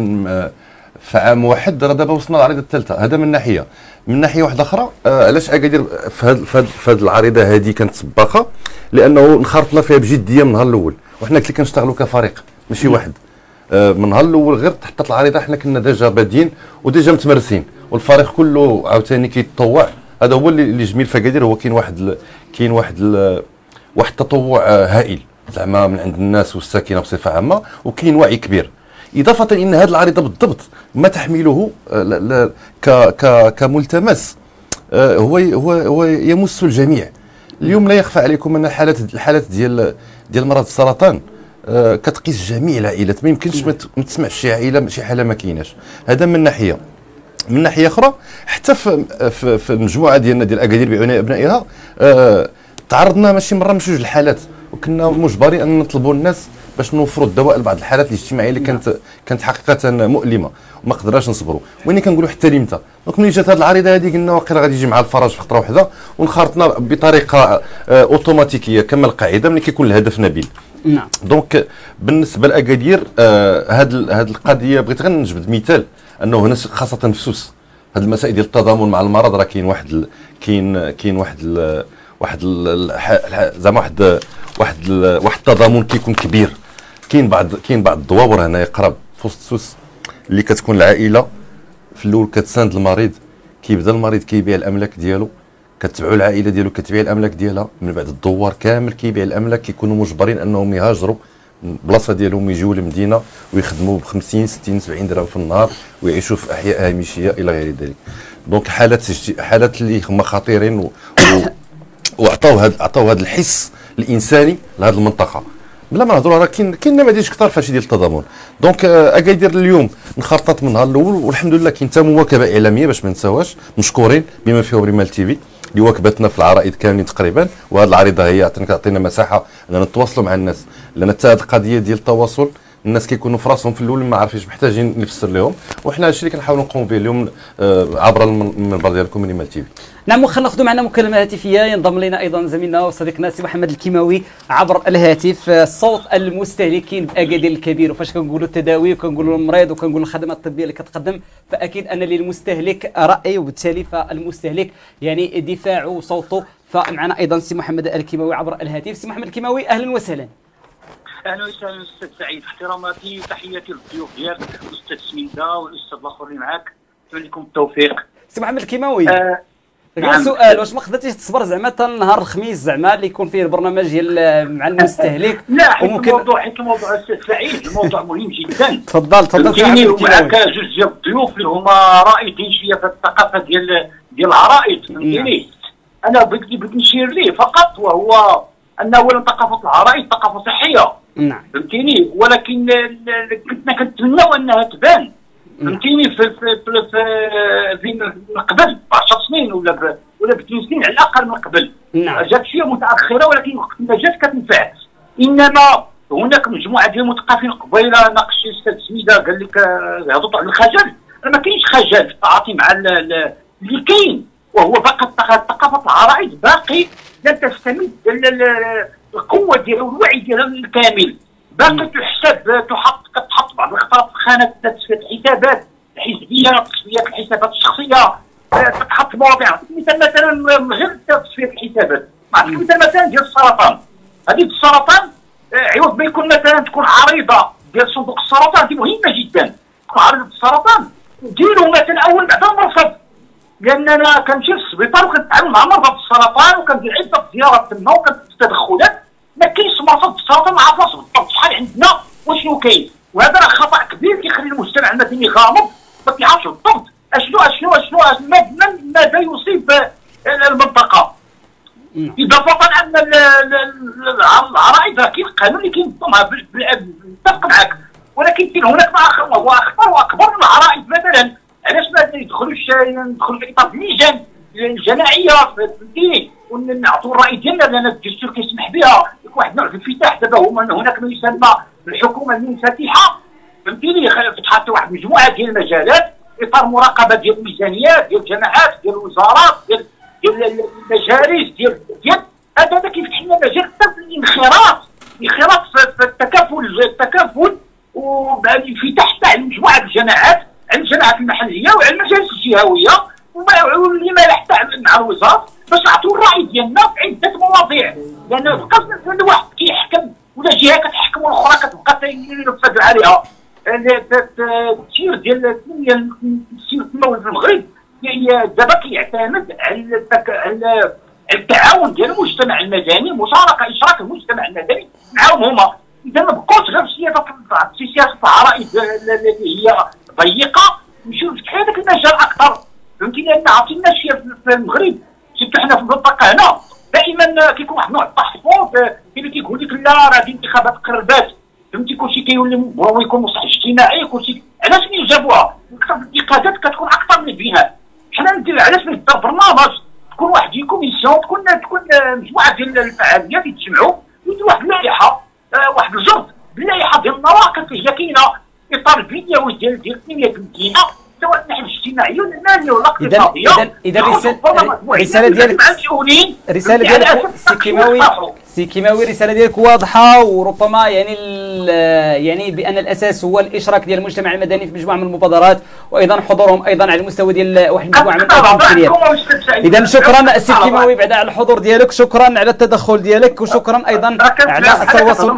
في عام واحد راه دابا وصلنا للعريضه الثالثه. هذا من ناحيه. من ناحيه واحده اخرى آه علاش اكادير في هذه في هذه العريضه هذه كانت سباقه؟ لانه انخرطنا فيها بجديه من النهار الاول، وحنا كلي كنشتغلوا كفريق ماشي واحد. آه من النهار الاول غير تحطت العريضه حنا كنا ديجا بادين وديجا متمرسين، والفريق كله عاوتاني كيتطوع. هذا هو اللي جميل في اكادير، هو كاين واحد ال... كاين واحد ال... واحد التطوع هائل زعما من عند الناس والساكنه بصفه عامه، وكاين وعي كبير. اضافه ان هذه العريضه بالضبط ما تحمله لا لا ك ك كملتمس هو هو هو يمس الجميع. اليوم لا يخفى عليكم ان الحالات الحالات ديال ديال مرض السرطان آه كتقيس جميع العائلات، ما يمكنش ما تسمعش شي عائله شي حاله ما كايناش. هذا من ناحيه. من ناحيه اخرى حتى في في, في المجموعه ديالنا ديال اكادير بعنايه ابنائها آه تعرضنا ماشي مره من جوج الحالات، وكنا مجبرين ان نطلبوا الناس باش نوفروا الدواء لبعض الحالات الاجتماعيه اللي كانت كانت حقيقه مؤلمه وما قدرناش نصبروا. وين كنقولوا حتى لمتى؟ دونك ملي جات هذه العريضه هذه قلنا واقيلا غادي يجي مع الفرج في خطره واحده، ونخرطنا بطريقه اوتوماتيكيه كما القاعده ملي كيكون الهدف نبيل. نعم. دونك بالنسبه لاكادير هذه هذه القضيه بغيت غير نجبد مثال انه هنا خاصه في سوس هذه المسائل ديال التضامن مع المرض راه كاين واحد ال... كاين كاين واحد ال... واحد ال... زعما واحد واحد ال... واحد التضامن كيكون كبير. كاين بعض كاين بعض الدواور هنايا قراب في وسط سوس اللي كتكون العائله في الاول كتساند المريض، كيبدا المريض كيبيع الاملاك ديالو، كتبعوا العائله ديالو كتبيع الاملاك ديالها، من بعد الدوار كامل كيبيع الاملاك، كيكونوا مجبرين انهم يهاجروا البلاصه ديالهم يجيو للمدينه ويخدموا ب خمسين ستين سبعين درهم في النهار ويعيشوا في احياء هامشيه الى غير ذلك. دونك حالات حالات اللي هما خطيرين و... و... وعطاو هذا عطاو هذا الحس الانساني لهذه المنطقه. بلا ما نهضروا راه كاين كاين نماذج كثار فهادشي ديال التضامن. دونك اكادير اليوم انخرطت من النهار الاول والحمد لله كاين حتى مواكبه اعلاميه باش ما نساوهاش، مشكورين بما فيهم ريمال تيفي اللي واكبتنا في العرائض كاملين تقريبا، وهذه العريضه هي تعطينا مساحه اننا نتواصلوا مع الناس، لان حتى هذه القضيه ديال التواصل الناس كيكونوا في راسهم في الاول ما عارفينش، محتاجين نفسر لهم، وحنا هادشي اللي كنحاولوا نقوموا به اليوم عبر المنبر ديالكم ريمال تيفي. نعم. وخلينا ناخذوا معنا مكالمه هاتفيه، ينضم لنا ايضا زميلنا وصديقنا سي محمد الكيماوي عبر الهاتف. صوت المستهلكين باكادير الكبير، وفاش كنقولوا التداوي وكنقولوا المريض وكنقولوا الخدمات الطبيه اللي كتقدم، فاكيد ان للمستهلك راي، وبالتالي فالمستهلك يعني دفاعه وصوته. فمعنا ايضا سي محمد الكيماوي عبر الهاتف. سي محمد الكيماوي اهلا وسهلا. اهلا وسهلا استاذ سعيد، احتراماتي وتحياتي للضيوف ديالك الاستاذ سميده والاستاذ الاخر اللي معاك، نتمنى لكم التوفيق. سي محمد الكيماوي آه غير نعم. سؤال، واش ما قدرتيش تصبر زعما حتى نهار الخميس زعما اللي يكون فيه البرنامج ديال مع المستهلك؟ لا حيت وممكن... الموضوع حيت الموضوع استاذ سعيد الموضوع مهم جدا. تفضل تفضل سي محمد الكيماوي. معك جوج ديال الضيوف اللي هما رائدين شويه في الثقافه ديال ديال العرائض، فهمتيني؟ انا بغيت بغيت نشير ليه فقط، وهو ان اولا ثقافه العرائض ثقافه صحيه. نعم. فهمتيني؟ ولكن كنا كنتمناو انها تبان، فهمتيني؟ في في في في من قبل عشر سنين ولا ولا بثمان سنين على الاقل من قبل. نعم. جات شويه متاخره، ولكن وقت ما جات كتنفع. انما هناك مجموعه ديال المثقفين قبيله ناقش الاستاذ سميده قال لك هضوا على الخجل، ما كاينش خجل في التعاطي مع اللي كاين، وهو باقي ثقافه العرائض باقي لن تستمد القوه ديالها والوعي ديالها الكامل، باقي تحسب تحط كتحط بعض الاخطاء في خانه تصفيه الحسابات الحزبيه، تصفيه الحسابات الشخصيه، كتحط مواضيع مثل مثلا غير تصفيه الحسابات، نعطيك مثال مثلا ديال السرطان. هذه السرطان عوض ما يكون مثلا تكون عريضه ديال صندوق السرطان، هذه مهمه جدا، تكون عريضه السرطان ديروا مثلا اول بعد المرصد، لاننا كنمشي للسبيطار وكنتعامل مع مرضى السرطان وكندير عده زيارات تما وكندير تدخلات، ما كاينش مرضى السرطان ما عرفناش بالضبط شحال عندنا وشنو كاين، وهذا راه خطا كبير كيخلي المجتمع المدني غامض ما كيعرفش بالضبط اشنو اشنو اشنو ماذا يصيب المنطقه. اضافه ان العرائض كاين القانون اللي كينظمها، نتفق معك، ولكن كاين هناك ما هو اخطر واكبر من العرائض. مثلا علاش ما يدخلوش ندخلوا في اطار اللجان الجماعيه، فهمتيني؟ ونعطوا الراي ديالنا لان الدستور كيسمح بها، يكون واحد النوع في الانفتاح. دابا هما هناك ما يسمى بالحكومه المنفتحه، فهمتيني؟ فتحت واحد مجموعه ديال المجالات، اطار مراقبه ديال الميزانيات ديال الجماعات ديال الوزارات ديال ديال المجالس ديال ديال هذا هذا كيفتح لنا مجال حتى في الانخراط، انخراط في التكافل التكافل والانفتاح تاع مجموعه الجماعات على الجماعات المحليه وعلى المجالس الجهويه واللي ما حتى مع الوزارات، باش نعطيو الراي ديالنا في عده مواضيع، لان بقى واحد كيحكم ولا جهه كتحكم والاخرى كتبقى ينفذوا عليها. التسيير ديال التسيير التنموي في المغرب دابا كيعتمد على على التعاون ديال المجتمع المدني، مشاركه اشراك المجتمع المدني معاهم هما. اذا ما بقاوش غير في سياسه العرائض التي هي ضيقه، نمشيو نفتحوا هذاك المجال اكثر، فهمتي؟ لان عطينا شي في المغرب سيرتو حنا في المنطقه هنا دائما كيكون واحد النوع التحفظ اللي كيقول لك لا راه هذه انتخابات قربات، فهمتي كلشي كيولي بغاو يكون مصلح اجتماعي كلشي. علاش ملي جابوها اكثر الانتقادات كتكون اكثر من البناء؟ حنا ندير علاش ما ندير برنامج تكون واحد ديال كوميسيون تكون تكون مجموعه ديال الفعاليات يتجمعوا ويديروا واحد اللائحه آه واحد الجرد باللائحه ديال النواقص اللي كاينه اطار البنيوي ديال ديال تنميه المدينه سواء الناحيه الاجتماعيه ولا الماليه ولا الاقتصاديه. اذا اذا الرساله ديالك الرساله ديالك سي كيماوي سي كيماوي الرساله ديالك واضحه، وربما يعني يعني بان الاساس هو الاشراك ديال المجتمع المدني في مجموعه من المبادرات، وايضا حضورهم ايضا على المستوى ديال واحد المجموعه من الفعاليات. اذا شكرا سي كيماوي بعد على الحضور ديالك، شكرا على التدخل ديالك، وشكرا ايضا على التواصل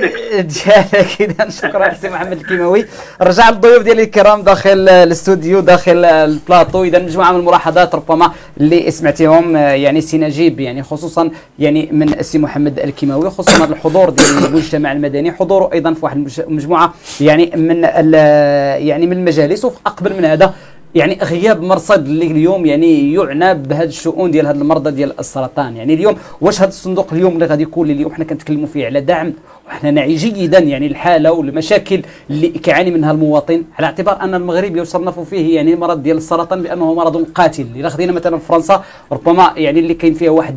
ديالك. اذا شكرا سي محمد الكيماوي. رجع للضيوف ديالي الكرام داخل الاستوديو داخل البلاطو. اذا مجموعه من الملاحظات ربما اللي سمعتيهم يعني سي نجيب يعني خصوصا يعني من السي محمد الكيماوي، خصوصا هذا الحضور ديال المجتمع المدني، حضوره ايضا في واحد المجموعه يعني من يعني من المجالس. واقبل من هذا يعني غياب مرصد اللي اليوم يعني يعنى بهذه الشؤون ديال هذا المرضى ديال السرطان. يعني اليوم واش هذا الصندوق اليوم اللي غادي يكون اليوم حنا كنتكلموا فيه على دعم، وحنا نعي جيدا يعني الحاله والمشاكل اللي كيعاني منها المواطن، على اعتبار ان المغرب يصنف فيه يعني مرض ديال السرطان بانه مرض قاتل. الا خدينا مثلا فرنسا ربما يعني اللي كاين فيها واحد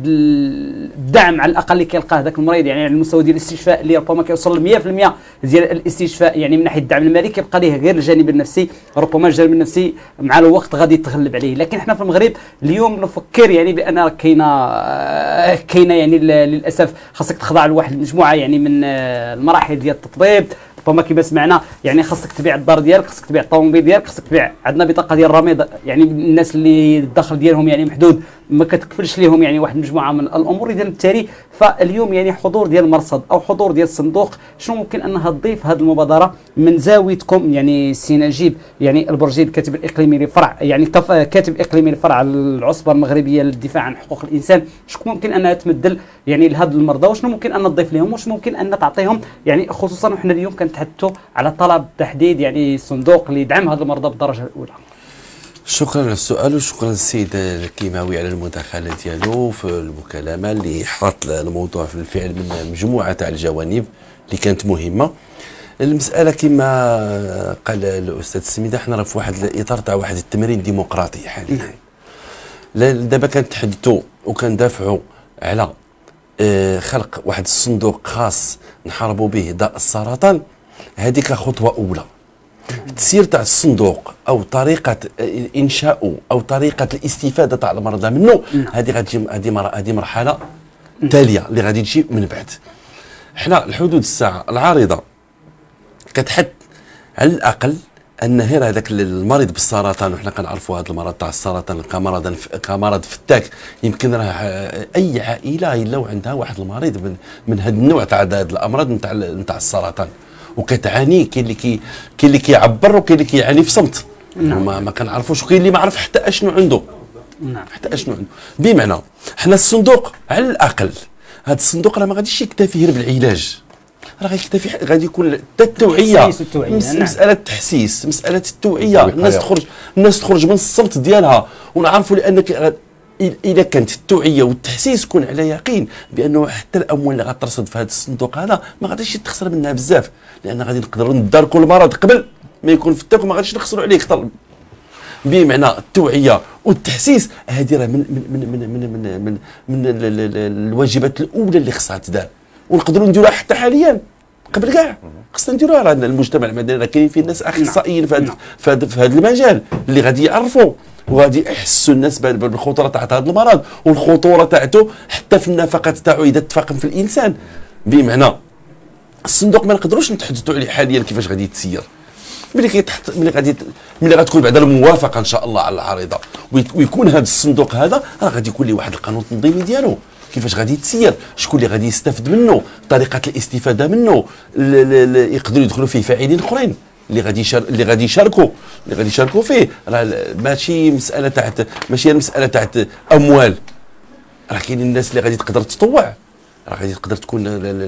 الدعم على الاقل اللي كيلقاه ذاك المريض يعني على المستوى ديال الاستشفاء اللي ربما كيوصل ل مئة بالمئة ديال الاستشفاء يعني من ناحيه الدعم المالي، كيبقى ليه غير الجانب النفسي. ربما الجانب النفسي مع الوقت غادي يتغلب عليه. لكن احنا في المغرب اليوم نفكر يعني بان كاينه كاينه يعني للاسف خاصك تخضع لواحد المجموعه يعني من المراحل ديال التطبيب. ربما كما سمعنا يعني خاصك تبيع الدار ديالك، خاصك تبيع الطوموبيل ديالك، خاصك تبيع. عندنا بطاقه ديال الرميض يعني الناس اللي الدخل ديالهم يعني محدود ما كتكفلش لهم يعني واحد المجموعه من الامور. اذا بالتالي فاليوم يعني حضور ديال المرصد او حضور ديال الصندوق شنو ممكن انها تضيف هذه المبادره من زاويتكم يعني سي نجيب يعني البرجي الكاتب الاقليمي لفرع يعني كاتب اقليمي لفرع العصبه المغربيه للدفاع عن حقوق الانسان، شكون ممكن انها تمدل يعني لهاد المرضى، وشنو ممكن ان تضيف لهم، وش ممكن ان تعطيهم يعني خصوصا وحنا اليوم كنتحدثوا على طلب تحديد يعني صندوق ليدعم هاد المرضى بالدرجه الاولى. شكرا على السؤال، وشكرا للسيد الكيماوي على المداخله ديالو في المكالمه اللي حط الموضوع في الفعل من مجموعه تاع الجوانب اللي كانت مهمه. المساله كما قال الاستاذ سميده حنا راه في واحد الاطار تاع واحد التمرين ديمقراطي حاليا. دابا كنتحدثوا وكندافعوا على خلق واحد الصندوق خاص نحاربوا به داء السرطان. هذيك خطوه اولى. التسيير تاع الصندوق او طريقه انشاؤه او طريقه الاستفاده تاع المرضى منه هذه غتجي هذه هذه مرحله تاليه اللي غادي تجي من بعد. حنا الحدود الساعه العارضه كتحد على الاقل ان غير هذاك المريض بالسرطان، وحنا كنعرفوا هذا المرض تاع السرطان كمرض كمرض فتاك. يمكن راه اي عائله الا وعندها واحد المريض من من هذا النوع تاع هذه الامراض نتاع نتاع السرطان وكتعاني. كاين اللي كي كاين اللي كيعبر وكاين اللي كيعاني في صمت. نعم. ما, ما كنعرفوش، وكاين اللي ما عرف حتى اشنو عنده. نعم. حتى اشنو عنده. بمعنى حنا الصندوق على الاقل هذا الصندوق راه ما غاديش يكتفي غير بالعلاج، راه غيكتفي غادي يكون حتى التوعيه. مس نعم. مساله التحسيس، مساله التوعيه، الناس تخرج الناس تخرج من الصمت ديالها، ونعرفوا لانك اذا كانت التوعيه والتحسيس كون على يقين بانه حتى الاموال اللي غترصد في هذا الصندوق هذا ما غاديش تخسر منها بزاف، لان غادي نقدروا نداركوا المرض قبل ما يكون في التاك وما غاديش نخسروا عليه اكثر. بمعنى التوعيه والتحسيس هذه راه من من من من من من, من, من الواجبات الاولى اللي خصها تدار، ونقدروا نديروها حتى حاليا قبل كاع. خصنا نديروها، راه المجتمع المدني راه كاين فيه ناس اخصائيين في هذا في هذا المجال اللي غادي يعرفوا وغادي يحسوا الناس بالخطوره تاع هذا المرض والخطوره تاعته حتى في النفقات تاعو اذا تفاقم في الانسان. بمعنى الصندوق ما نقدروش نتحدثوا عليه حاليا كيفاش غادي يتسير. ملي كيتحط ملي غادي ملي غتكون بعد الموافقه ان شاء الله على العريضه ويكون هذا الصندوق هذا راه غادي يكون له واحد القانون التنظيمي ديالو كيفاش غادي يتسير، شكون اللي غادي يستافد منه، طريقه الاستفاده منه، يقدروا يدخلوا فيه فاعلين اخرين اللي غادي يشار... اللي غادي يشاركوا اللي غادي يشاركوا فيه. راه ماشي مساله تاع ماشي مساله تاع اموال، راه كاين الناس اللي غادي تقدر تطوع، راه غادي تقدر تكون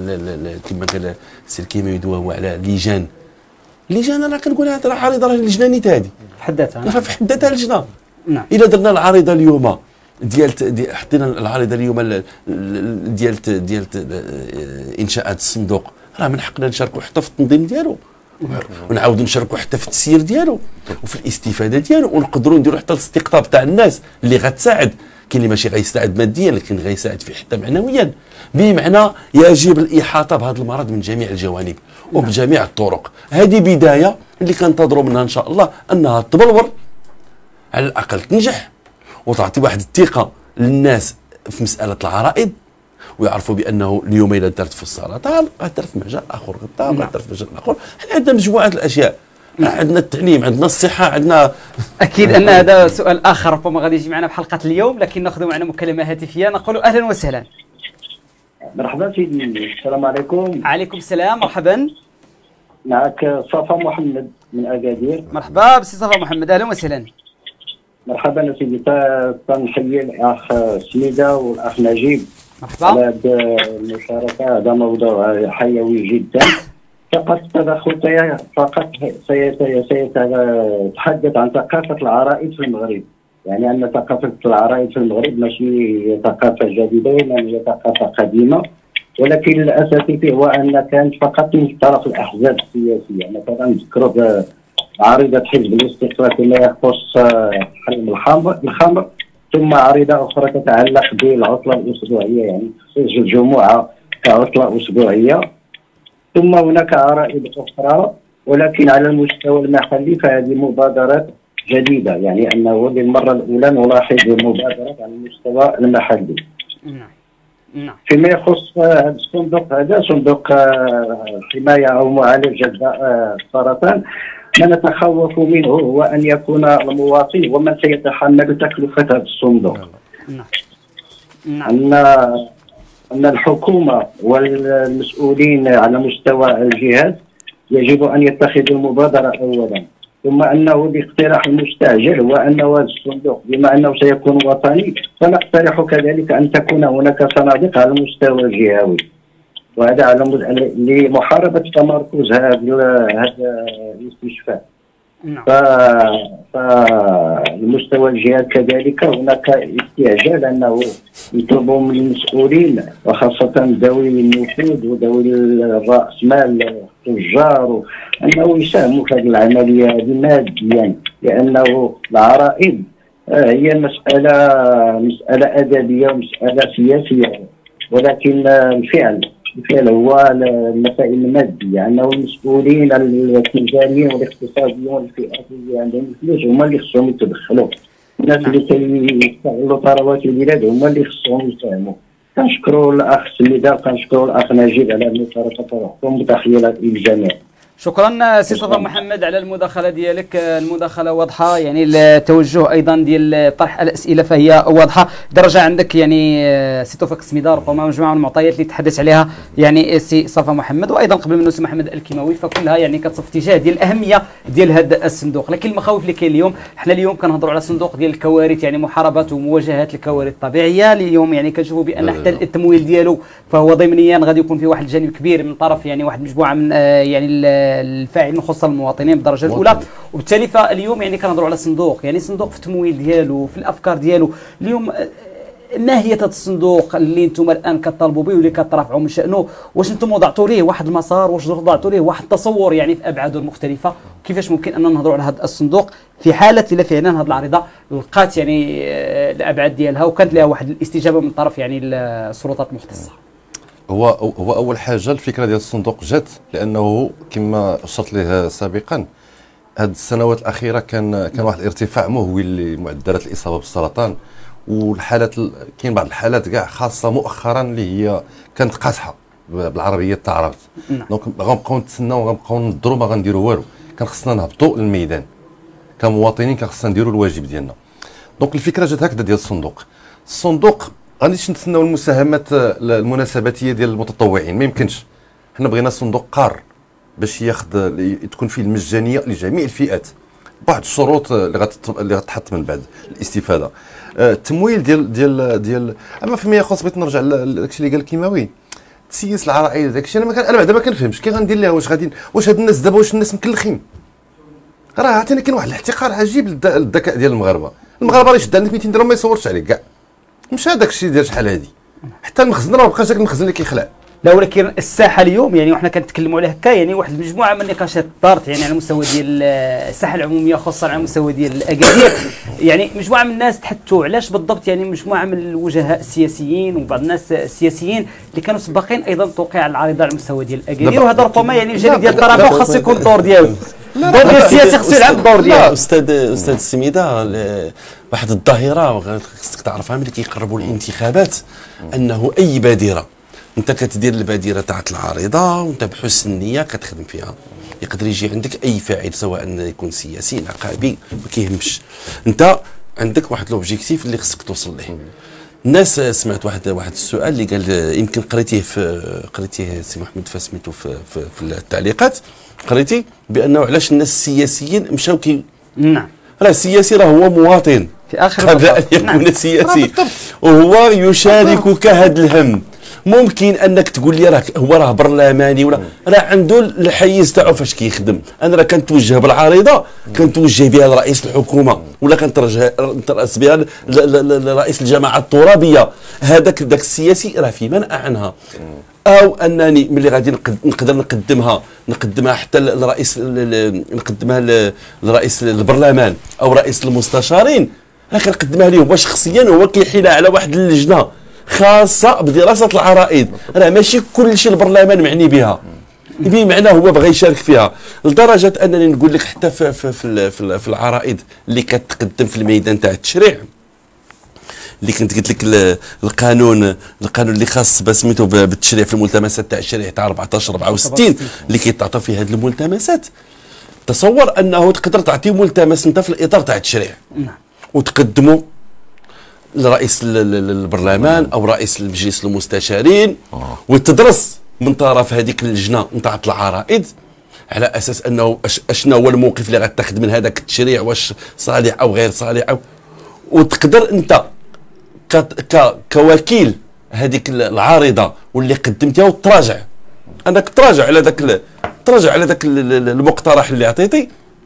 كما قال السي الكيماوي هو على لجان. لجان انا كنقولها راه عريضه راه لجنانيت هذه في حد ذاتها، راه في حد ذاتها لجنه. نعم. الا درنا العريضه اليوم ديال دي حطينا العريضه اليوم ديال ديال انشاء هذا الصندوق، راه من حقنا نشاركوا حتى في التنظيم ديالو، ونعاودوا نشاركوا حتى في التسيير ديالو وفي الاستفاده ديالو، ونقدروا نديروا حتى الاستقطاب تاع الناس اللي غتساعد. كاين اللي ماشي غيساعد ماديا لكن غيساعد فيه حتى معنويا، بمعنى يجب الاحاطه بهذا المرض من جميع الجوانب وبجميع الطرق. هذه بدايه اللي كننتظروا منها ان شاء الله انها تبلور، على الاقل تنجح وتعطي واحد الثقه للناس في مساله العرائض، ويعرفوا بانه اليوم اذا درت في السرطان غدر في مجال اخر، غدا غدر في مجال اخر. حنا عندنا مجموعه الاشياء، عندنا التعليم، عندنا الصحه، عندنا اكيد ان هذا سؤال اخر ربما غادي يجي معنا في حلقه اليوم، لكن ناخذ معنا مكالمه هاتفيه. نقول اهلا وسهلا. مرحبا سيدي، السلام عليكم. عليكم السلام، مرحبا. معك صفا محمد من اكادير. مرحبا بسي صفا محمد، اهلا وسهلا. مرحبا سيدي، تنحيي الاخ سميده والاخ نجيب مرحبا على هذه المشاركه. هذا موضوع حيوي جدا. فقط التدخل فقط سيتحدث عن ثقافه العرائض في المغرب، يعني ان ثقافه العرائض في المغرب ماشي ثقافه جديده ولا هي ثقافه قديمه، ولكن الاساس فيه هو ان كانت فقط من طرف الاحزاب السياسيه. مثلا نذكروا عريضه حزب الاستقلال فيما يخص حرم الخمر، ثم عريضه اخرى تتعلق بالعطله الاسبوعيه، يعني تخصيص الجمعه كعطله اسبوعيه، ثم هناك عرائض اخرى ولكن على المستوى المحلي فهذه مبادرات جديده، يعني انه للمره الاولى نلاحظ مبادرات على المستوى المحلي. نعم نعم. فيما يخص هذا الصندوق، هذا صندوق حمايه او معالجه السرطان، ما نتخوف منه هو ان يكون المواطن هو من سيتحمل تكلفه هذا الصندوق. نعم نعم. ان ان الحكومه والمسؤولين على مستوى الجهات يجب ان يتخذوا المبادره اولا، ثم انه باقتراح المستعجل هو انه هذا الصندوق بما انه سيكون وطني فنقترح كذلك ان تكون هناك صناديق على المستوى الجهوي، وهذا على لمحاربه تمركز هذا هذا الاستشفاء. نعم. فالمستوى الجهات كذلك هناك استعجال انه يطلبوا من المسؤولين وخاصه ذوي النفوذ وذوي الراس مال التجار انه يساهموا في هذه العمليه هذه ماديا، لانه العرائض هي مساله مساله ادبيه ومساله سياسيه، ولكن الفعل الفعل هو المسائل الماديه، انه المسؤولين التجاريين والاقتصاديين والفئات اللي عندهم الفلوس هما اللي خصهم يتدخلوا، الناس اللي كيستغلوا ثروات البلاد هما اللي خصهم يساهموا. كنشكروا الاخ سميده وكنشكروا الاخ نجيب على المشاركه تاعهم وتحيه للجميع. شكرا سي صفا محمد على المداخله ديالك، المداخله واضحه، يعني التوجه ايضا ديال طرح الاسئله فهي واضحه. درجه عندك يعني سي توفيق سميده ربما مجموعه من المعطيات اللي تحدث عليها يعني سي صفا محمد، وايضا قبل منه سي محمد الكيماوي، فكلها يعني كتصف اتجاه ديال الاهميه ديال هذا الصندوق. لكن المخاوف اللي كاين اليوم، حنا اليوم كنهضروا على صندوق ديال الكوارث، يعني محاربه ومواجهه الكوارث الطبيعيه. اليوم يعني كنشوفوا بان حتى التمويل ديالو فهو ضمنيا غادي يكون فيه واحد الجانب كبير من طرف يعني واحد مجموعه من يعني الفاعلين خصوصا المواطنين بالدرجه الاولى، وبالتالي فاليوم يعني كنهضروا على صندوق، يعني صندوق في التمويل ديالو في الافكار ديالو. اليوم ما هي هذا الصندوق اللي انتم الان كطالبوا به واللي كترافعوا من شانه؟ واش انتم وضعتوا ليه واحد المسار؟ واش وضعتوا ليه واحد التصور يعني في ابعاده المختلفه؟ كيفاش ممكن ان نهضروا على هذا الصندوق في حاله الا فعلا هذه العريضه لقات يعني الابعاد ديالها وكانت لها واحد الاستجابه من طرف يعني السلطات المختصه؟ هو هو اول حاجه الفكره ديال الصندوق جات لانه كما اشرت ليه سابقا هذه السنوات الاخيره كان كان واحد الارتفاع مهول لمعدلات الاصابه بالسرطان، والحالات كاين بعض الحالات كاع خاصه مؤخرا اللي هي كانت قاصحه بالعربيه تعرفت. دونك غنبقاو نتسناو غنبقاو نضروا ما غنديروا والو، كان خصنا نهبطوا للميدان كمواطنين، كان خصنا نديروا الواجب ديالنا. دونك الفكره جات هكذا ديال الصندوق. الصندوق غاديش نتسناو المساهمات المناسباتيه ديال المتطوعين، ما يمكنش. حنا بغينا صندوق قار باش ياخذ تكون فيه المجانيه لجميع الفئات بواحد الشروط اللي غتط... اللي غتحط من بعد الاستفاده. التمويل ديال ديال ديال اما فيما يخص بغيت نرجع لداكشي اللي قال الكيماوي، تسيس العرائض داكشي انا ما كان انا بعدا ما كنفهمش كي غندير لها. واش غادي واش هاد الناس دابا واش الناس مكلخين؟ راه عاوتاني كاين واحد الاحتقار عجيب للذكاء ديال المغاربه. المغاربه اللي شد عندك مئتين درهم ما يصورش عليك كاع، مشى داك الشيء ديال شحال هادي، حتى المخزن راه ما بقاش داك المخزن اللي كيخلع. لا ولكن الساحه اليوم يعني وحنا كنتكلموا على هكا يعني واحد المجموعه من النقاشات دارت يعني على مستوى ديال الساحه العموميه خاصه على مستوى ديال الاكادير. يعني مجموعه من الناس تحدثوا علاش بالضبط يعني مجموعه من الوجهاء السياسيين وبعض الناس السياسيين اللي كانوا سباقين ايضا توقيع على العريضه على مستوى ديال الاكادير، وهذا ربما يعني الجانب ديال الطرابه خاص يكون الدور ديالو. الدور ديال السياسي خصو يلعب الدور ديالو. لا استاذ استاذ السميده واحد الظاهره خصك تعرفها ملي كيقربوا الانتخابات، انه اي بادره انت كتدير البادره تاعت العارضه وانت بحسن النيه كتخدم فيها، يقدر يجي عندك اي فاعل سواء يكون سياسي نقابي ما كيهمش، انت عندك واحد لوبجيكتيف اللي خصك توصل ليه. الناس سمعت واحد واحد السؤال اللي قال يمكن قريتيه في قريتيه سي محمد فاسميتو في, في في التعليقات، قريتي بانه علاش الناس السياسيين مشاو كي نعم راه السياسي راه هو مواطن في اخر قبل ان يكون نعم. سياسي وهو يشاركك هذا الهم. ممكن انك تقول لي راه هو راه برلماني ولا راه عنده الحيز تاعو فاش كيخدم. انا راه كنتوجه بالعريضه كنتوجه بها لرئيس الحكومه ولا كنترأس بها لرئيس الجماعه الترابيه، هذاك داك السياسي راه في منأى عنها. او انني ملي غادي نقدر نقدمها نقدمها حتى لرئيس نقدمها لرئيس البرلمان او رئيس المستشارين، راه كنقدمها ليه هو شخصيا، هو كيحيلها على واحد اللجنه خاصه بدراسه العرائض، راه ماشي كل شيء البرلمان معني بها بمعنى هو بغى يشارك فيها، لدرجه انني نقول لك حتى في في في, في العرائض اللي كتقدم في الميدان تاع التشريع اللي كنت قلت لك القانون القانون اللي خاص سميتو بالتشريع في الملتمسات تاع الشريعه تاع أربعطاش أربعة وستين اللي كيتعطى في هذه الملتمسات. تصور انه تقدر تعطي ملتمس انت في الاطار تاع التشريع وتقدمه لرئيس البرلمان او رئيس المجلس المستشارين وتدرس من طرف هذيك اللجنه نتاع العرائض على اساس انه اشنا هو الموقف اللي غتاخذ من هذاك التشريع، واش صالح او غير صالح، أو وتقدر انت ك ك كوكيل هذيك العارضه واللي قدمتها وتراجع، انك تراجع على ذاك تراجع على ذاك المقترح اللي عطيتي،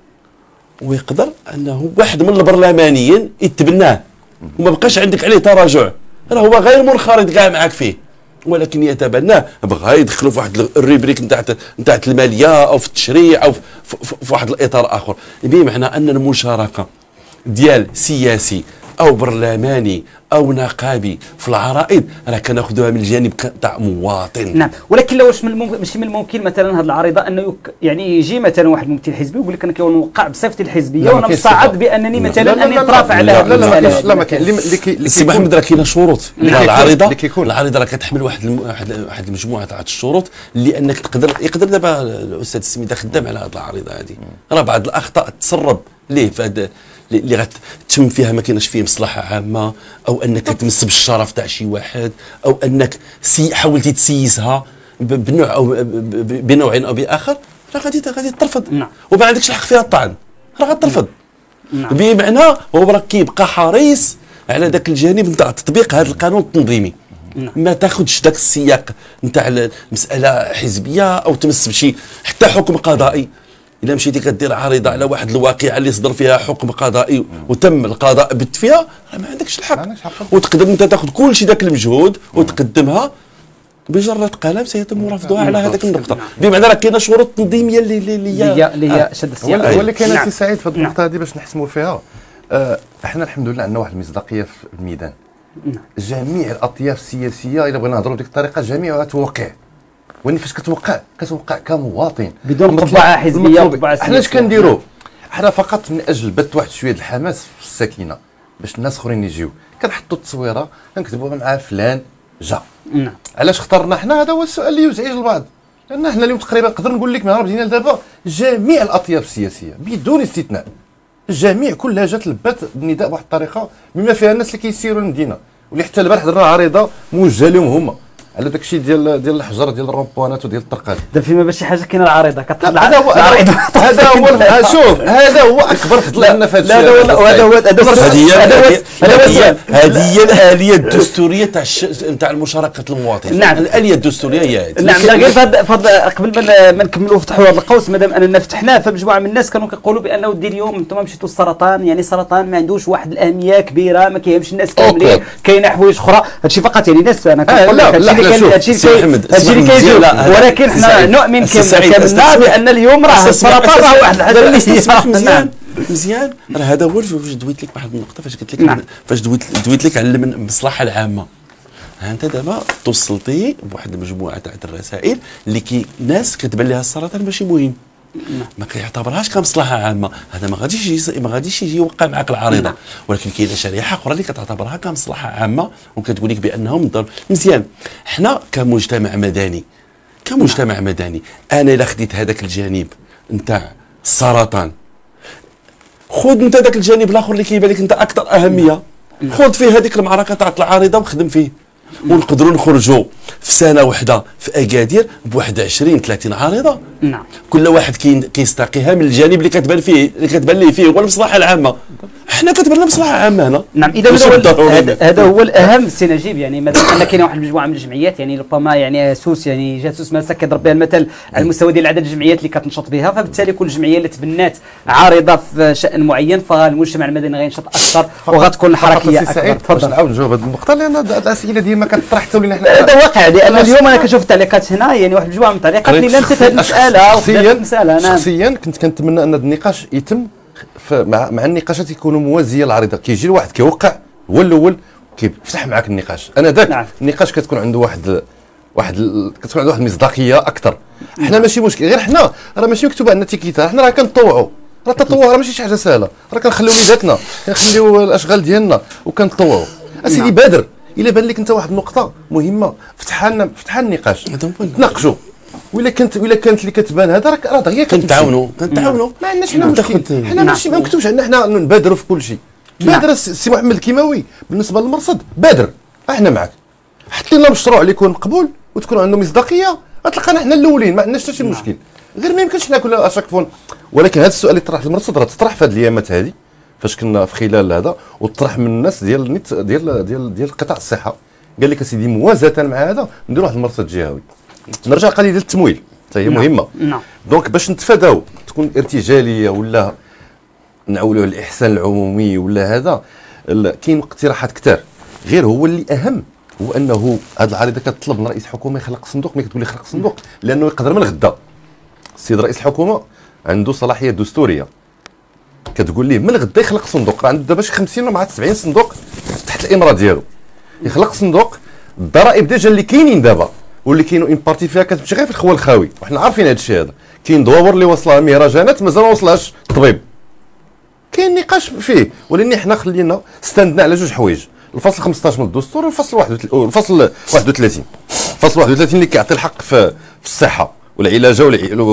ويقدر انه واحد من البرلمانيين يتبناه وما بقاش عندك عليه تراجع، راه هو غير منخرط كاع معك فيه ولكن يتبناه، بغى يدخلوا في واحد الريبريك نتاع نتاع الماليه او في التشريع او في, في, في واحد الاطار اخر، بمعنى ان المشاركه ديال سياسي او برلماني او نقابي في العرائض راه كناخذوها من الجانب تاع مواطن. نعم، ولكن لو واش من الممكن ماشي من الممكن مثلا هذه العريضه انه يعني يجي مثلا واحد ممثل حزبي ويقول لك انا كنوقع بصفتي الحزبيه وانا مصعد بانني مثلا اني نترافع على هذه المساله. لا ما كاين اللي سي محمد راه كاينه شروط العريضه، العريضه راه كتحمل واحد واحد المجموعه تاع الشروط اللي انك تقدر يقدر دابا الاستاذ السميده خدام على هذه العريضه هذه، راه بعض الاخطاء تسرب ليه في هذا اللي غتتم فيها ما كايناش فيه مصلحه عامه، او انك تمس بالشرف تاع شي واحد، او انك سي حاولتي تسيسها بنوع او بنوع او باخر، راه غادي غادي ترفض. نعم. وما عندكش الحق فيها الطعن، راه غترفض. نعم. بمعنى هو راه كيبقى حريص على ذاك الجانب نتاع تطبيق هذا القانون التنظيمي. نعم. ما تاخذش ذاك السياق نتاع المساله حزبيه او تمس بشي حتى حكم قضائي. إلا مشيتي كدير عريضه على واحد الواقعه اللي صدر فيها حكم قضائي وتم القضاء بت فيها، راه ما عندكش الحق، وتقدر انت تاخذ كل شيء ذاك المجهود وتقدمها بجرة قلم سيتم رفضها على هذيك النقطه، بمعنى راه كاينه شروط تنظيميه اللي اللي هي اللي هي شد السياق. هو اللي كاين سي سعيد في هذه النقطه هذه باش نحسموا فيها. آه احنا الحمد لله عندنا واحد المصداقيه في الميدان. جميع الاطياف السياسيه الا بغينا نهضروا بديك الطريقه جميعها توقع، واني فاش كتوقع كتوقع كمواطن بدون طباعه حزبيه وطباعه سياسيه. حنا اش كنديروا؟ حنا فقط من اجل بث واحد شويه الحماس في السكينه باش الناس اخرين يجيو، كنحطوا التصويره كنكتبوها مع فلان جا. نعم. علاش اخترنا حنا؟ هذا هو السؤال اللي يزعج البعض، لان حنا اليوم تقريبا نقدر نقول لك من نهار بدينا دابا جميع الاطياف السياسيه بدون استثناء، الجميع كلها جات لبات النداء بواحد الطريقه بما فيها الناس اللي كيسيروا المدينه، واللي حتى البارح درنا عريضه موجهه لهم هما على داك الشيء ديال ديال الحجر ديال الرومبوانات وديال الطرقات. دابا فيما باش شي حاجه كاينه العريضه كطلع هذا هو هذا هو شوف هذا هو اكبر فضل عندنا في هذا الشيء. لا هذا هو هذا هو هذه هي الاليه الدستوريه تاع تاع المشاركه المواطن. نعم، الاليه الدستوريه هي هذه. نعم، لا غير فهاد قبل ما نكملوا فتحوا هذا القوس، مادام اننا فتحناه فمجموعه من الناس كانوا كيقولوا بانه دير اليوم انتم مشيتوا السرطان، يعني السرطان ما عندوش واحد الاهميه كبيره، ما كيهمش الناس كاملين، كاينه حوايج اخرى، هادشي فقط يعني ناس انا كنقول لك كان هادشي هادشي اللي كيجيو، ولكن حنا نؤمن كاملين بان اليوم راه السرطان راه واحد الحاجه اللي مزيان مزيان. راه هذا هو فاش دويت لك واحد النقطه، فاش قلت لك فاش دويت دويت لك على المصلحه العامه. ها انت دابا توصلتي بواحد المجموعه تاع الرسائل اللي كي ناس كتبان لها السرطان ماشي مهم، ما كيعتبرهاش كمصلحه عامه. هذا ما غاديش يجي ما غاديش يجي يوقع معك العريضه، ولكن كاينه شريحه اخرى اللي كتعتبرها كمصلحه عامه وكتقول لك بانهم ضر. مزيان. حنا كمجتمع مدني كمجتمع مدني انا الا خديت هذاك الجانب نتاع السرطان، خذ انت ذاك الجانب الاخر اللي كيبان لك انت اكثر اهميه، خذ فيه هذيك المعركه تاع العارضه وخدم فيه، ونقدروا نخرجوا في سنه واحده في اكادير بواحد عشرين ثلاثين عارضه. نعم. كل واحد كيستقيها من الجانب اللي كتبان فيه اللي كتبان ليه فيه هو المصلحه العامه. حنا كتبان لنا مصلحه عامه هنا. نعم. اذا هذا هذا هو الاهم سي نجيب. يعني مثلا ان كاين واحد المجموعه من الجمعيات، يعني ربما يعني سوس يعني جات سوس ماسك كيضرب بها المثل على المستوى ديال عدد الجمعيات اللي كتنشط بها، فبالتالي كل جمعيه اللي تبنات عارضه في شان معين فالمجتمع المدني غينشط اكثر وغتكون الحركيه اكثر. تفضل نعاود نجاوب هذه النقطه، لان هذه الاسئله ديما كتطرح حتى ولينا حنا هذا واقع. لان اليوم انا كنشوف التعليقات هنا، يعني واحد المجموعه من التعليقات اللي لمست هذه المساله وخدات المساله. انا شخصيا كنت كنتمنى ان هذا النقاش يتم مع مع النقاشات يكونوا موازيه للعريضه. كيجي الواحد كيوقع هو الاول كيفتح معاك النقاش، انا ذاك نعم. النقاش كتكون عنده واحد واحد كتكون عنده واحد المصداقيه اكثر. حنا نعم. ماشي مشكل، غير حنا راه ماشي مكتوب عندنا تيكيتا، حنا راه كنطوعوا، راه التطوع راه ماشي شي حاجه سهله، راه كنخليو وليداتنا كنخليو الاشغال ديالنا وكنطوعوا. اسيدي نعم. بادر الا بان لك انت واحد النقطه مهمه فتحها لنا فتحها النقاش نتناقشوا. ولا كانت ولا كانت اللي كتبان هذا راه راه دغيا كنتعاونوا كنتعاونوا ما عندناش حنا مشكل. حنا ماشي ما مكتوبش عندنا حنا نبادروا في كل شيء. بادر السي محمد الكيماوي بالنسبه للمرصد بادر، احنا معك. حط لنا مشروع اللي يكون مقبول وتكون عنده مصداقيه غتلقانا حنا الاولين، ما عندناش حتى شي مشكل. غير ما يمكنش حنا كل اشاك فون. ولكن هذا السؤال اللي طرح في المرصد راه تطرح في هذه الايامات هذه فاش كنا في خلال هذا، وطرح من الناس ديال النت ديال ديال ديال قطاع الصحه. قال لك اسيدي موازاه مع هذا نديروا واحد المرصد جهوي. نرجع لقضيه ديال التمويل حتى هي مهمه. نعم. دونك باش نتفاداو تكون ارتجاليه ولا نعولوا الاحسان العمومي ولا هذا، كاين اقتراحات كثار. غير هو اللي اهم هو انه هذه العريضه كتطلب من رئيس الحكومه يخلق صندوق. ملي كتقول لي خلق صندوق لانه يقدر من غدا السيد رئيس الحكومه عنده صلاحيه دستوريه كتقول ليه من غدا يخلق صندوق. راه عنده دابا شي خمسين مع سبعين صندوق تحت الامره ديالو. يخلق صندوق الضرائب ديجا اللي كاينين دابا واللي كاينوا اون بارتي فيها كتمشي غير في الخوى الخاوي، وحنا عارفين هذا الشيء هذا. كاين دواور اللي وصلها مهرجانات مازال ما وصلهاش الطبيب. كاين نقاش فيه، ولكن حنا خلينا استندنا على جوج حوايج، الفصل خمسطاش من الدستور والفصل واحد وثلاثين الفصل واحد وثلاثين الفصل واحد وثلاثين اللي كيعطي الحق في, في الصحه والعلاجه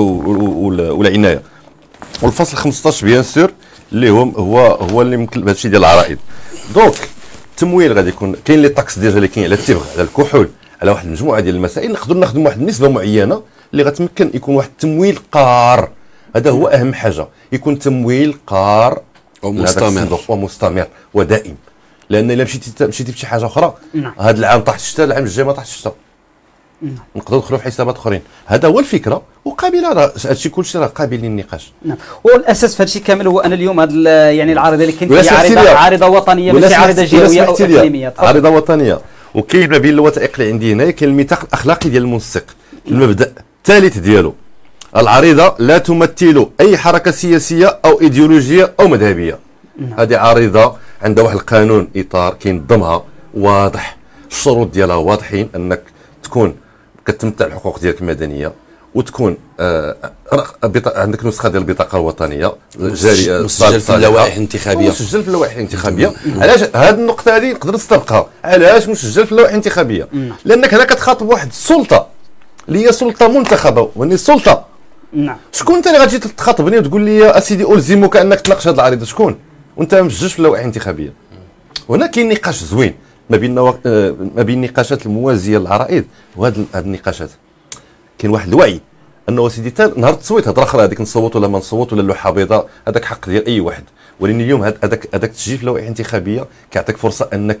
والعنايه، والفصل خمسطاش بيان سور اللي هو هو هو اللي يمكن هذا الشيء ديال العرائض. دونك التمويل غادي يكون كاين لي طاكس ديجا اللي كاين على التبغ على الكحول على واحد المجموعه ديال المسائل، نقدروا نخدموا واحد النسبه معينه اللي غتمكن يكون واحد التمويل قار. هذا هو اهم حاجه، يكون تمويل قار ومستمر ومستمر ودائم. لان الا مشيتي مشيتي بشي حاجه اخرى نعم. هذا العام طاحت الشتاء العام الجاي ما طاحتش الشتاء. نعم. نقدروا ندخلوا في حسابات اخرين. هذا هو الفكره وقابله، راه هادشي كلشي راه قابل للنقاش. نعم. والاساس في هادشي كامل هو ان اليوم هذا يعني العارضه اللي كاين فيها عارضه عارضه وطنيه ماشي عارضه جهويه او اقليميه. عارضه وطنيه. وكاين ما بين الوثائق اللي عندي هنايا كاين الميثاق الاخلاقي ديال المنسق. المبدا الثالث ديالو العريضه لا تمثل اي حركه سياسيه او ايديولوجيه او مذهبيه. هذه عريضه عندها واحد القانون اطار كينظمها واضح، الشروط ديالها واضحين، انك تكون كتمتع الحقوق ديالك المدنيه وتكون آه عندك نسخه ديال البطاقه الوطنيه جاريه مسجل في اللوائح الانتخابيه مسجل في اللوائح الانتخابيه. علاش هذه النقطه هذه نقدر نستبقها؟ علاش مسجل في اللوائح الانتخابيه؟ لانك هنا كتخاطب واحد السلطه اللي هي سلطه منتخبه وهي السلطه. نعم. شكون انت اللي غتجي تخاطبني وتقول لي اسيدي الزمك انك تناقش هذه العريضه؟ شكون؟ وانت ما مسجلش في اللوائح الانتخابيه. وهنا كاين نقاش زوين ما بين ما بين النقاشات الموازيه للعرائض وهذه النقاشات. كاين واحد الوعي انه سيدي حتى نهار التصويت هضره اخرى، هذيك نصوت ولا ما نصوت ولا اللوحه بيضاء هذاك حق ديال اي واحد، ولكن اليوم هذاك هذاك التسجيل في اللوائح الانتخابيه كيعطيك فرصه انك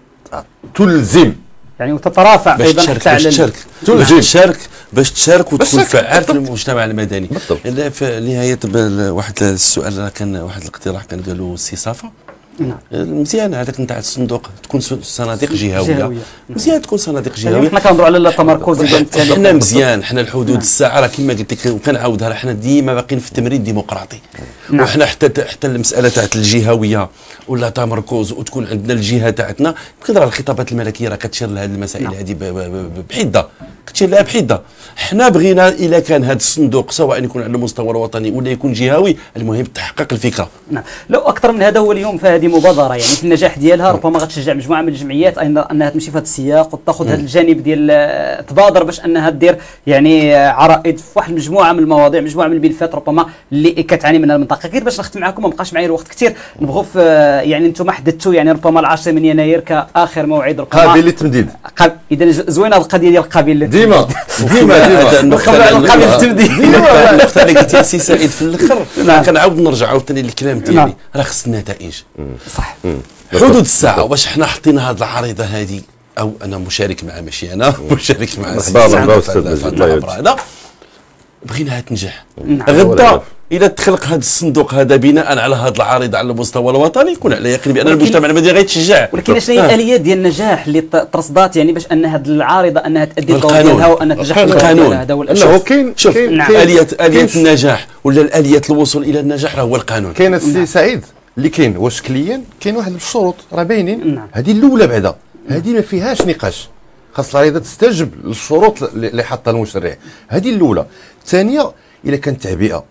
تلزم يعني وتترافع ايضا حتى على تشارك تشارك باش تشارك وتكون فعال في المجتمع المدني. في نهايه واحد السؤال كان واحد الاقتراح كان قالوا السي صافا نعم. مزيان هذاك نتاع الصندوق تكون صناديق جهويه, جهوية. مزيان تكون صناديق جهويه. حنا كنهضروا على التمركز الثاني. حنا مزيان حنا الحدود الساعه راه كما قلت لك وكنعاودها راه حنا ديما باقيين في التمرين الديمقراطي. نعم. وحنا حتى حتى المساله تاعت الجهويه ولا تمركز وتكون عندنا الجهه تاعتنا يمكن راه الخطابات الملكيه راه كتشير لهذه المسائل هذه بحده كتشير لها بحده. حنا بغينا الا كان هذا الصندوق سواء يكون على المستوى الوطني ولا يكون جهوي المهم تحقق الفكره. نعم. لو اكثر من هذا هو اليوم فهذه مبادره يعني في النجاح ديالها ربما غتشجع مجموعه من الجمعيات انها تمشي في هذا السياق وتاخذ هذا الجانب ديال تبادر باش انها دير يعني عرائض في واحد المجموعه من المواضيع مجموعه من الملفات ربما اللي كتعاني منها المنطقه. غير باش نختم معكم ما بقاش معايا الوقت كثير نبغوا يعني انتم حددتوا يعني ربما العاشر من يناير كاخر موعد ربما قابل للتمديد. اذا زوينه القضيه ديال قابل ديما ديما ديما القابل للتمديد. النقطه اللي قلتيها سي سعيد في الاخر كنعاود نرجع عاوتاني للكلام ديالي راه خص النتائج. صح. حدود الساعه واش حنا حطينا هذه العريضه هذه او انا مشارك معها ماشي انا مشارك مع هذا بغيناها تنجح. غدا اذا تخلق هذا الصندوق هذا بناء على هذه العريضه على المستوى الوطني يكون على يقين بان المجتمع المدني غيتشجع. ولكن شنو هي الاليات ديال النجاح اللي ترصدات يعني باش ان هذه العارضه انها تادي الدور ديالها وانها تنجح في القانون؟ هذا هو انه كاين شوف اليات اليات النجاح ولا الاليات الوصول الى النجاح راه هو القانون. كاين السي سعيد اللي كاين هو شكليا كاين واحد الشروط راه باينين. هذه الاولى بعدا هذه ما فيهاش نقاش خاص العريضه تستجب للشروط اللي حطها المشرع. هذه الاولى. الثانيه الا كانت تعبئه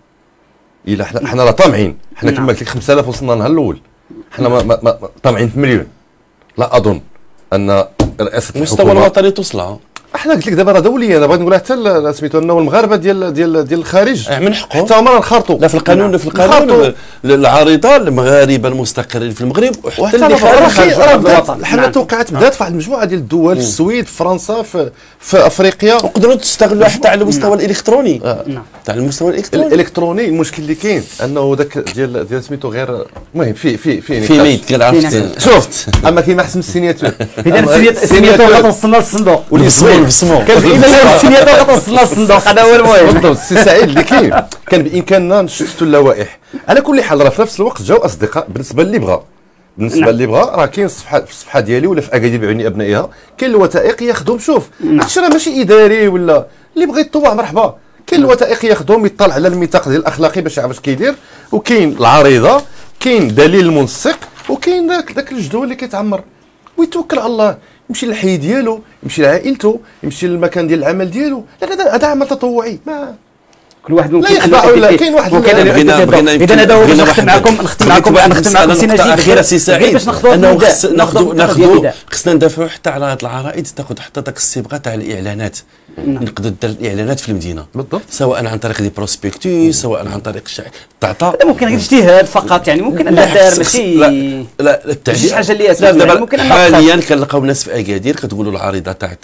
الا حنا حنا راه طامعين حنا كما قلت لك خمسة آلاف وصلنا نهار الاول حنا ما ما ما طامعين في مليون. لا اظن ان رئاسه المستوى الوطني توصلها. احنا قلت لك دابا راه دوليا انا بغيت نقولها حتى سميتو انه المغاربه ديال ديال ديال الخارج من حقهم حتى هما نخرطوا لا في القانون لا في القانون العريضه المغاربه المستقرين في المغرب وحتى اللي خارج الوطن. حنا توقعت بدات في واحد المجموعه ديال الدول في السويد في فرنسا في في افريقيا وقدروا تستغلوها حتى على المستوى الالكتروني. تاع المستوى الالكتروني الالكتروني المشكل اللي كاين انه ذاك ديال ديال سميتو غير المهم في في في في ميت كان عرفت شوف اما كاين ما احسن السينياتور اذا السينياتور غتوصلنا للصندوق والبسمو بسمو اذا السينياتور غتوصلنا للصندوق هذا هو المهم. بالضبط السي سعيد اللي كاين كان بامكاننا نشتتوا اللوائح. على كل حال راه في نفس الوقت جاو اصدقاء بالنسبه اللي بغى بالنسبه نعم. اللي بغى راه كاين الصفحه في الصفحه ديالي ولا في اكادير بعيني ابنائها كاين الوثائق ياخذهم. شوف هادشي راه ماشي اداري ولا اللي بغى يتطوع مرحبا. كاين الوثائق ياخذهم يطلع على الميثاق ديال الاخلاقي باش يعرف اش كيدير وكاين العريضه كاين دليل المنسق وكاين داك داك الجدول اللي كيتعمر ويتوكل على الله يمشي للحي ديالو يمشي لعائلته يمشي للمكان ديال العمل ديالو. لا هذا عمل تطوعي ما كل واحد ممكن لا يخضع ولا كاين واحد بغينا بغينا اذا هذا هو باش نختم معكم نختم معكم نختم معكم سي نجيب اخيرا سي سعيد باش ناخذوا انه ناخذوا ناخذوا خصنا ندافعوا حتى على هذه العرائض تاخذ حتى داك الصبغه تاع الاعلانات. نقدر دير الاعلانات في المدينه بالضبط سواء عن طريق دي بروسبكتوس سواء عن طريق الشعب تعطى هذا ممكن غير اجتهاد فقط يعني ممكن ان دار ماشي لا لا التعبئه حاجه اللي اساسيه ممكن حاليا كنلقاو ناس في اكادير كتقولوا العريضه تاعت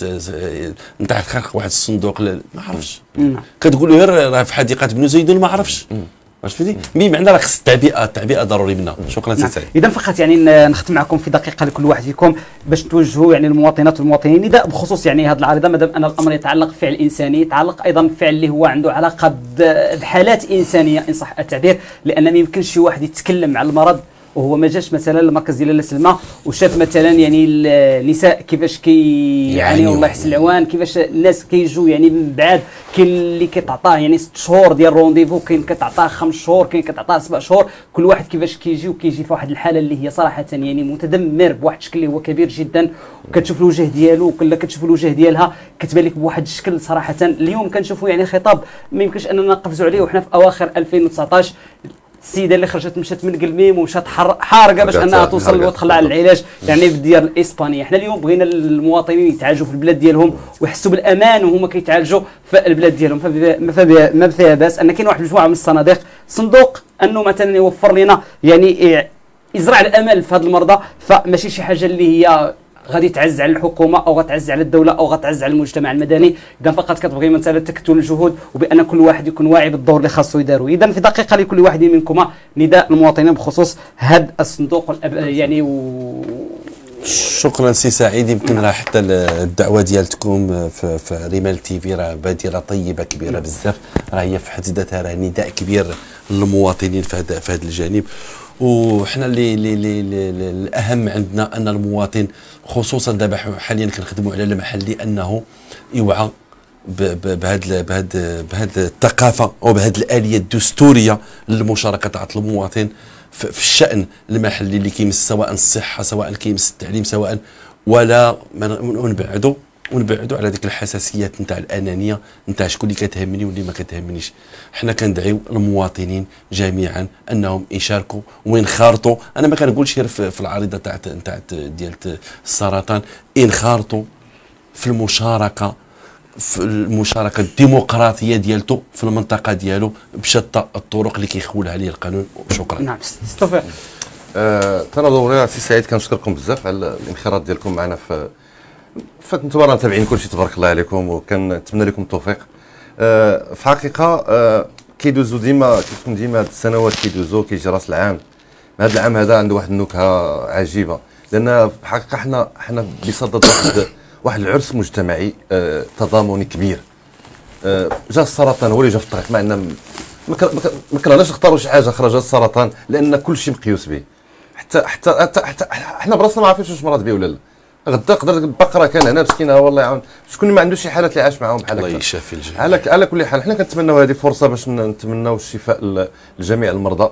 نتاع خلق واحد الصندوق ما عرفتش كتقولوا غير راه في حديقه بن زيدون ما عرفتش واش فهمتي بمعنى راه خص التعبئه التعبئه ضروري منها. شكرا سي سعيد. اذا فقط يعني نختم معكم في دقيقه لكل واحد فيكم باش توجهوا يعني المواطنات والمواطنين نداء بخصوص يعني هذه العريضه مادام ان الامر يتعلق بفعل انساني يتعلق ايضا بفعل اللي هو عنده علاقه بحالات انسانيه ان صح التعبير لان ما يمكنش شي واحد يتكلم على المرض وهو ما جاش مثلا للمركز ديال لاله سلمى وشاف مثلا يعني النساء كيفاش كيعانيوا الله يحسن العوان كيفاش الناس كيجوا يعني من بعد كاين اللي كيتعطاه يعني ست شهور ديال رونديفو كاين كتعطاه خمس شهور كاين كتعطاه سبع شهور كل واحد كيفاش كيجي وكيجي في واحد الحاله اللي هي صراحه يعني متدمر بواحد الشكل اللي هو كبير جدا وكتشوف الوجه ديالو ولا كتشوف الوجه ديالها كتبان لك بواحد الشكل صراحه. اليوم كنشوفوا يعني خطاب ما يمكنش اننا نقفزوا عليه وحنا في اواخر ألفين وتسعطاش السيده اللي خرجت مشات من قلميم ومشات حارقه باش انها توصل وتخلى على العلاج يعني في الديار الاسبانيه. حنا اليوم بغينا المواطنين يتعالجوا في البلاد ديالهم ويحسوا بالامان وهما كيتعالجوا في البلاد ديالهم. فما فيها باس ان كاين واحد المجموعه من الصناديق صندوق انه مثلا يوفر لنا يعني يزرع الامل في هذه المرضى فماشي شي حاجه اللي هي غادي تعز على الحكومه او غتعز على الدوله او غتعز على المجتمع المدني. اذا فقط كتبغي مثلا تكتل الجهود وبان كل واحد يكون واعي بالدور اللي خاصو يدارو. اذا في دقيقه لكل واحد منكم نداء المواطنين بخصوص هذا الصندوق يعني و... شكرا سي سعيد. يمكن راه حتى الدعوه ديالتكم في, في ريمال تي في راه بادره طيبه كبيره بزاف راه هي في حد ذاتها راه نداء كبير للمواطنين في هذا في هذا الجانب وحنا اللي اللي الاهم عندنا ان المواطن خصوصا دابا حاليا كنخدموا على المحلي انه يوعى بهذا بهذا بهذا الثقافه او بهذه الاليه الدستوريه للمشاركه تاع المواطن في الشان المحلي اللي كيمس سواء الصحه سواء كيمس التعليم سواء ولا ونبعدوا ونبعدوا على ديك الحساسيات نتاع الانانيه نتاع شكون اللي كتهمني واللي ما كتهمنيش. حنا كندعيو المواطنين جميعا انهم يشاركوا وينخرطوا. انا ما كنقولش غير في العريضه تاع تاع ديال السرطان، ينخرطوا في المشاركه في المشاركه الديمقراطيه ديالته في المنطقه ديالو بشتى الطرق اللي كيخول عليه القانون. شكرا. نعم استوفيق. آه تناظرنا سي سعيد كنشكركم بزاف على الانخراط ديالكم معنا في فانتم راه متابعين كلشي تبارك الله عليكم وكنتمنى لكم التوفيق. آه في حقيقه آه كيدوزو ديما كتكون ديما هاد السنوات كيدوزو كيجي راس العام. هذا العام هذا عنده واحد النكهه عجيبه لان في الحقيقه حنا حنا بصدد واحد واحد العرس مجتمعي آه تضامني كبير. آه جا السرطان هو اللي جا في الطريق مع ان ما كرهناش نختاروا شي حاجه اخرى. جا السرطان لان كلشي مقيوس به حتى حتى حتى, حتى حنا براسنا ما عارفينش واش مرض به ولا لا. غدا قدر البقره كان هنا مسكينه والله يعاون شكون ما عندوش شي حالات اللي عاش معاهم بحال هكا. الله يشافي الجميع. على على كل حال حنا كنتمناو هذه فرصه باش نتمناو الشفاء لجميع المرضى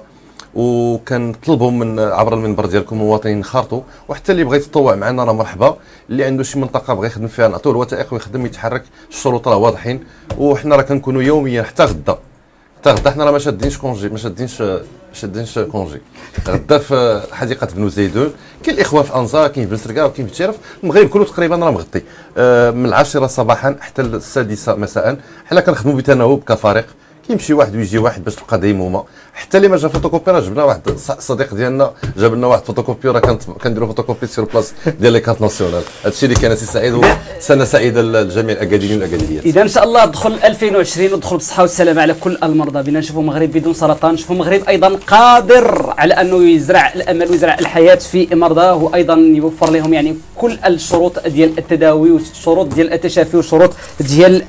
وكنطلبوا من عبر المنبر ديالكم المواطنين ينخرطوا وحتى اللي بغى يتطوع معنا راه مرحبا. اللي عنده شي منطقه بغى يخدم فيها نعطوه الوثائق ويخدم يتحرك. الشروط راه واضحين وحنا راه كنكونوا يوميا حتى غدا حتى غدا حنا راه ما شادينش كونجي ما شادينش ما شادينش كونجي. غدا في حديقه بنو زيدون كاين الاخوان في انزا كاين في بنسركا وكاين في تشرف. المغرب كله تقريبا راه مغطي آه من العاشره صباحا حتى السادسه مساء. حنا كنخدموا بتناوب كفريق كيمشي واحد ويجي واحد باش تبقى ديمومه. حتى اللي ما جا فوتوكوبي راه جبنا واحد صديق ديالنا جاب لنا واحد فوتوكوبي راه كنديروا فوتوكوبي سير بلاص ديال لي كارت ناسيونال. هادشي اللي كان سي سعيد وسنه سعيده لجميع الاكاديميين والاكاديميات. اذا ان شاء الله دخل ألفين وعشرين ودخل بالصحه والسلامه على كل المرضى. بنا نشوفوا مغرب بدون سرطان، نشوفوا مغرب ايضا قادر على انه يزرع الامل ويزرع الحياه في مرضاه وايضا يوفر لهم يعني كل الشروط ديال التداوي والشروط ديال التشافي والشروط ديال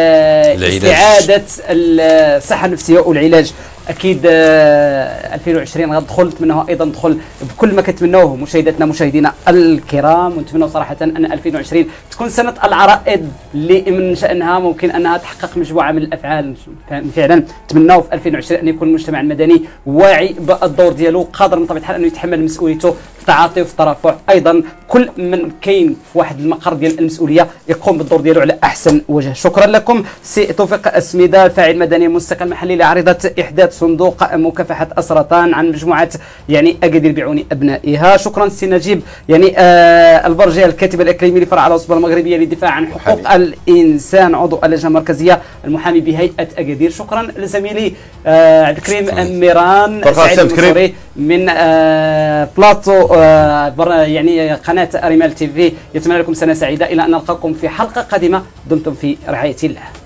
استعاده الصحه النفسيه والعلاج. اكيد ألفين وعشرين غتدخل نتمناوها ايضا تدخل بكل ما كتمناوه مشاهداتنا مشاهدينا الكرام. ونتمناو صراحه ان ألفين وعشرين تكون سنه العرائض اللي من شانها ممكن انها تحقق مجموعه من الافعال. فعلا نتمناو في ألفين وعشرين ان يكون المجتمع المدني واعي بالدور ديالو قادر من طبيعه الحال انه يتحمل مسؤوليته في التعاطي وفي الترافع. ايضا كل من كاين في واحد المقر ديال المسؤوليه يقوم بالدور ديالو على احسن وجه. شكرا لكم سي توفيق السميده الفاعل المدني المستقل المحلي لعريضه احداث صندوق مكافحه السرطان عن مجموعه يعني اكادير بعون ابنائها. شكرا سي نجيب يعني آه البرجي الكاتب الاكاديمي لفرع العصبه المغربيه للدفاع عن حقوق محامي. الانسان عضو اللجنه المركزيه المحامي بهيئه اكادير. شكرا لزميلي آه عبد الكريم ميران سعيد المنصوري من آه بلاطو آه يعني قناه ريمال تي في. يتمنى لكم سنه سعيده الى ان نلقاكم في حلقه قادمه. دمتم في رعايه الله.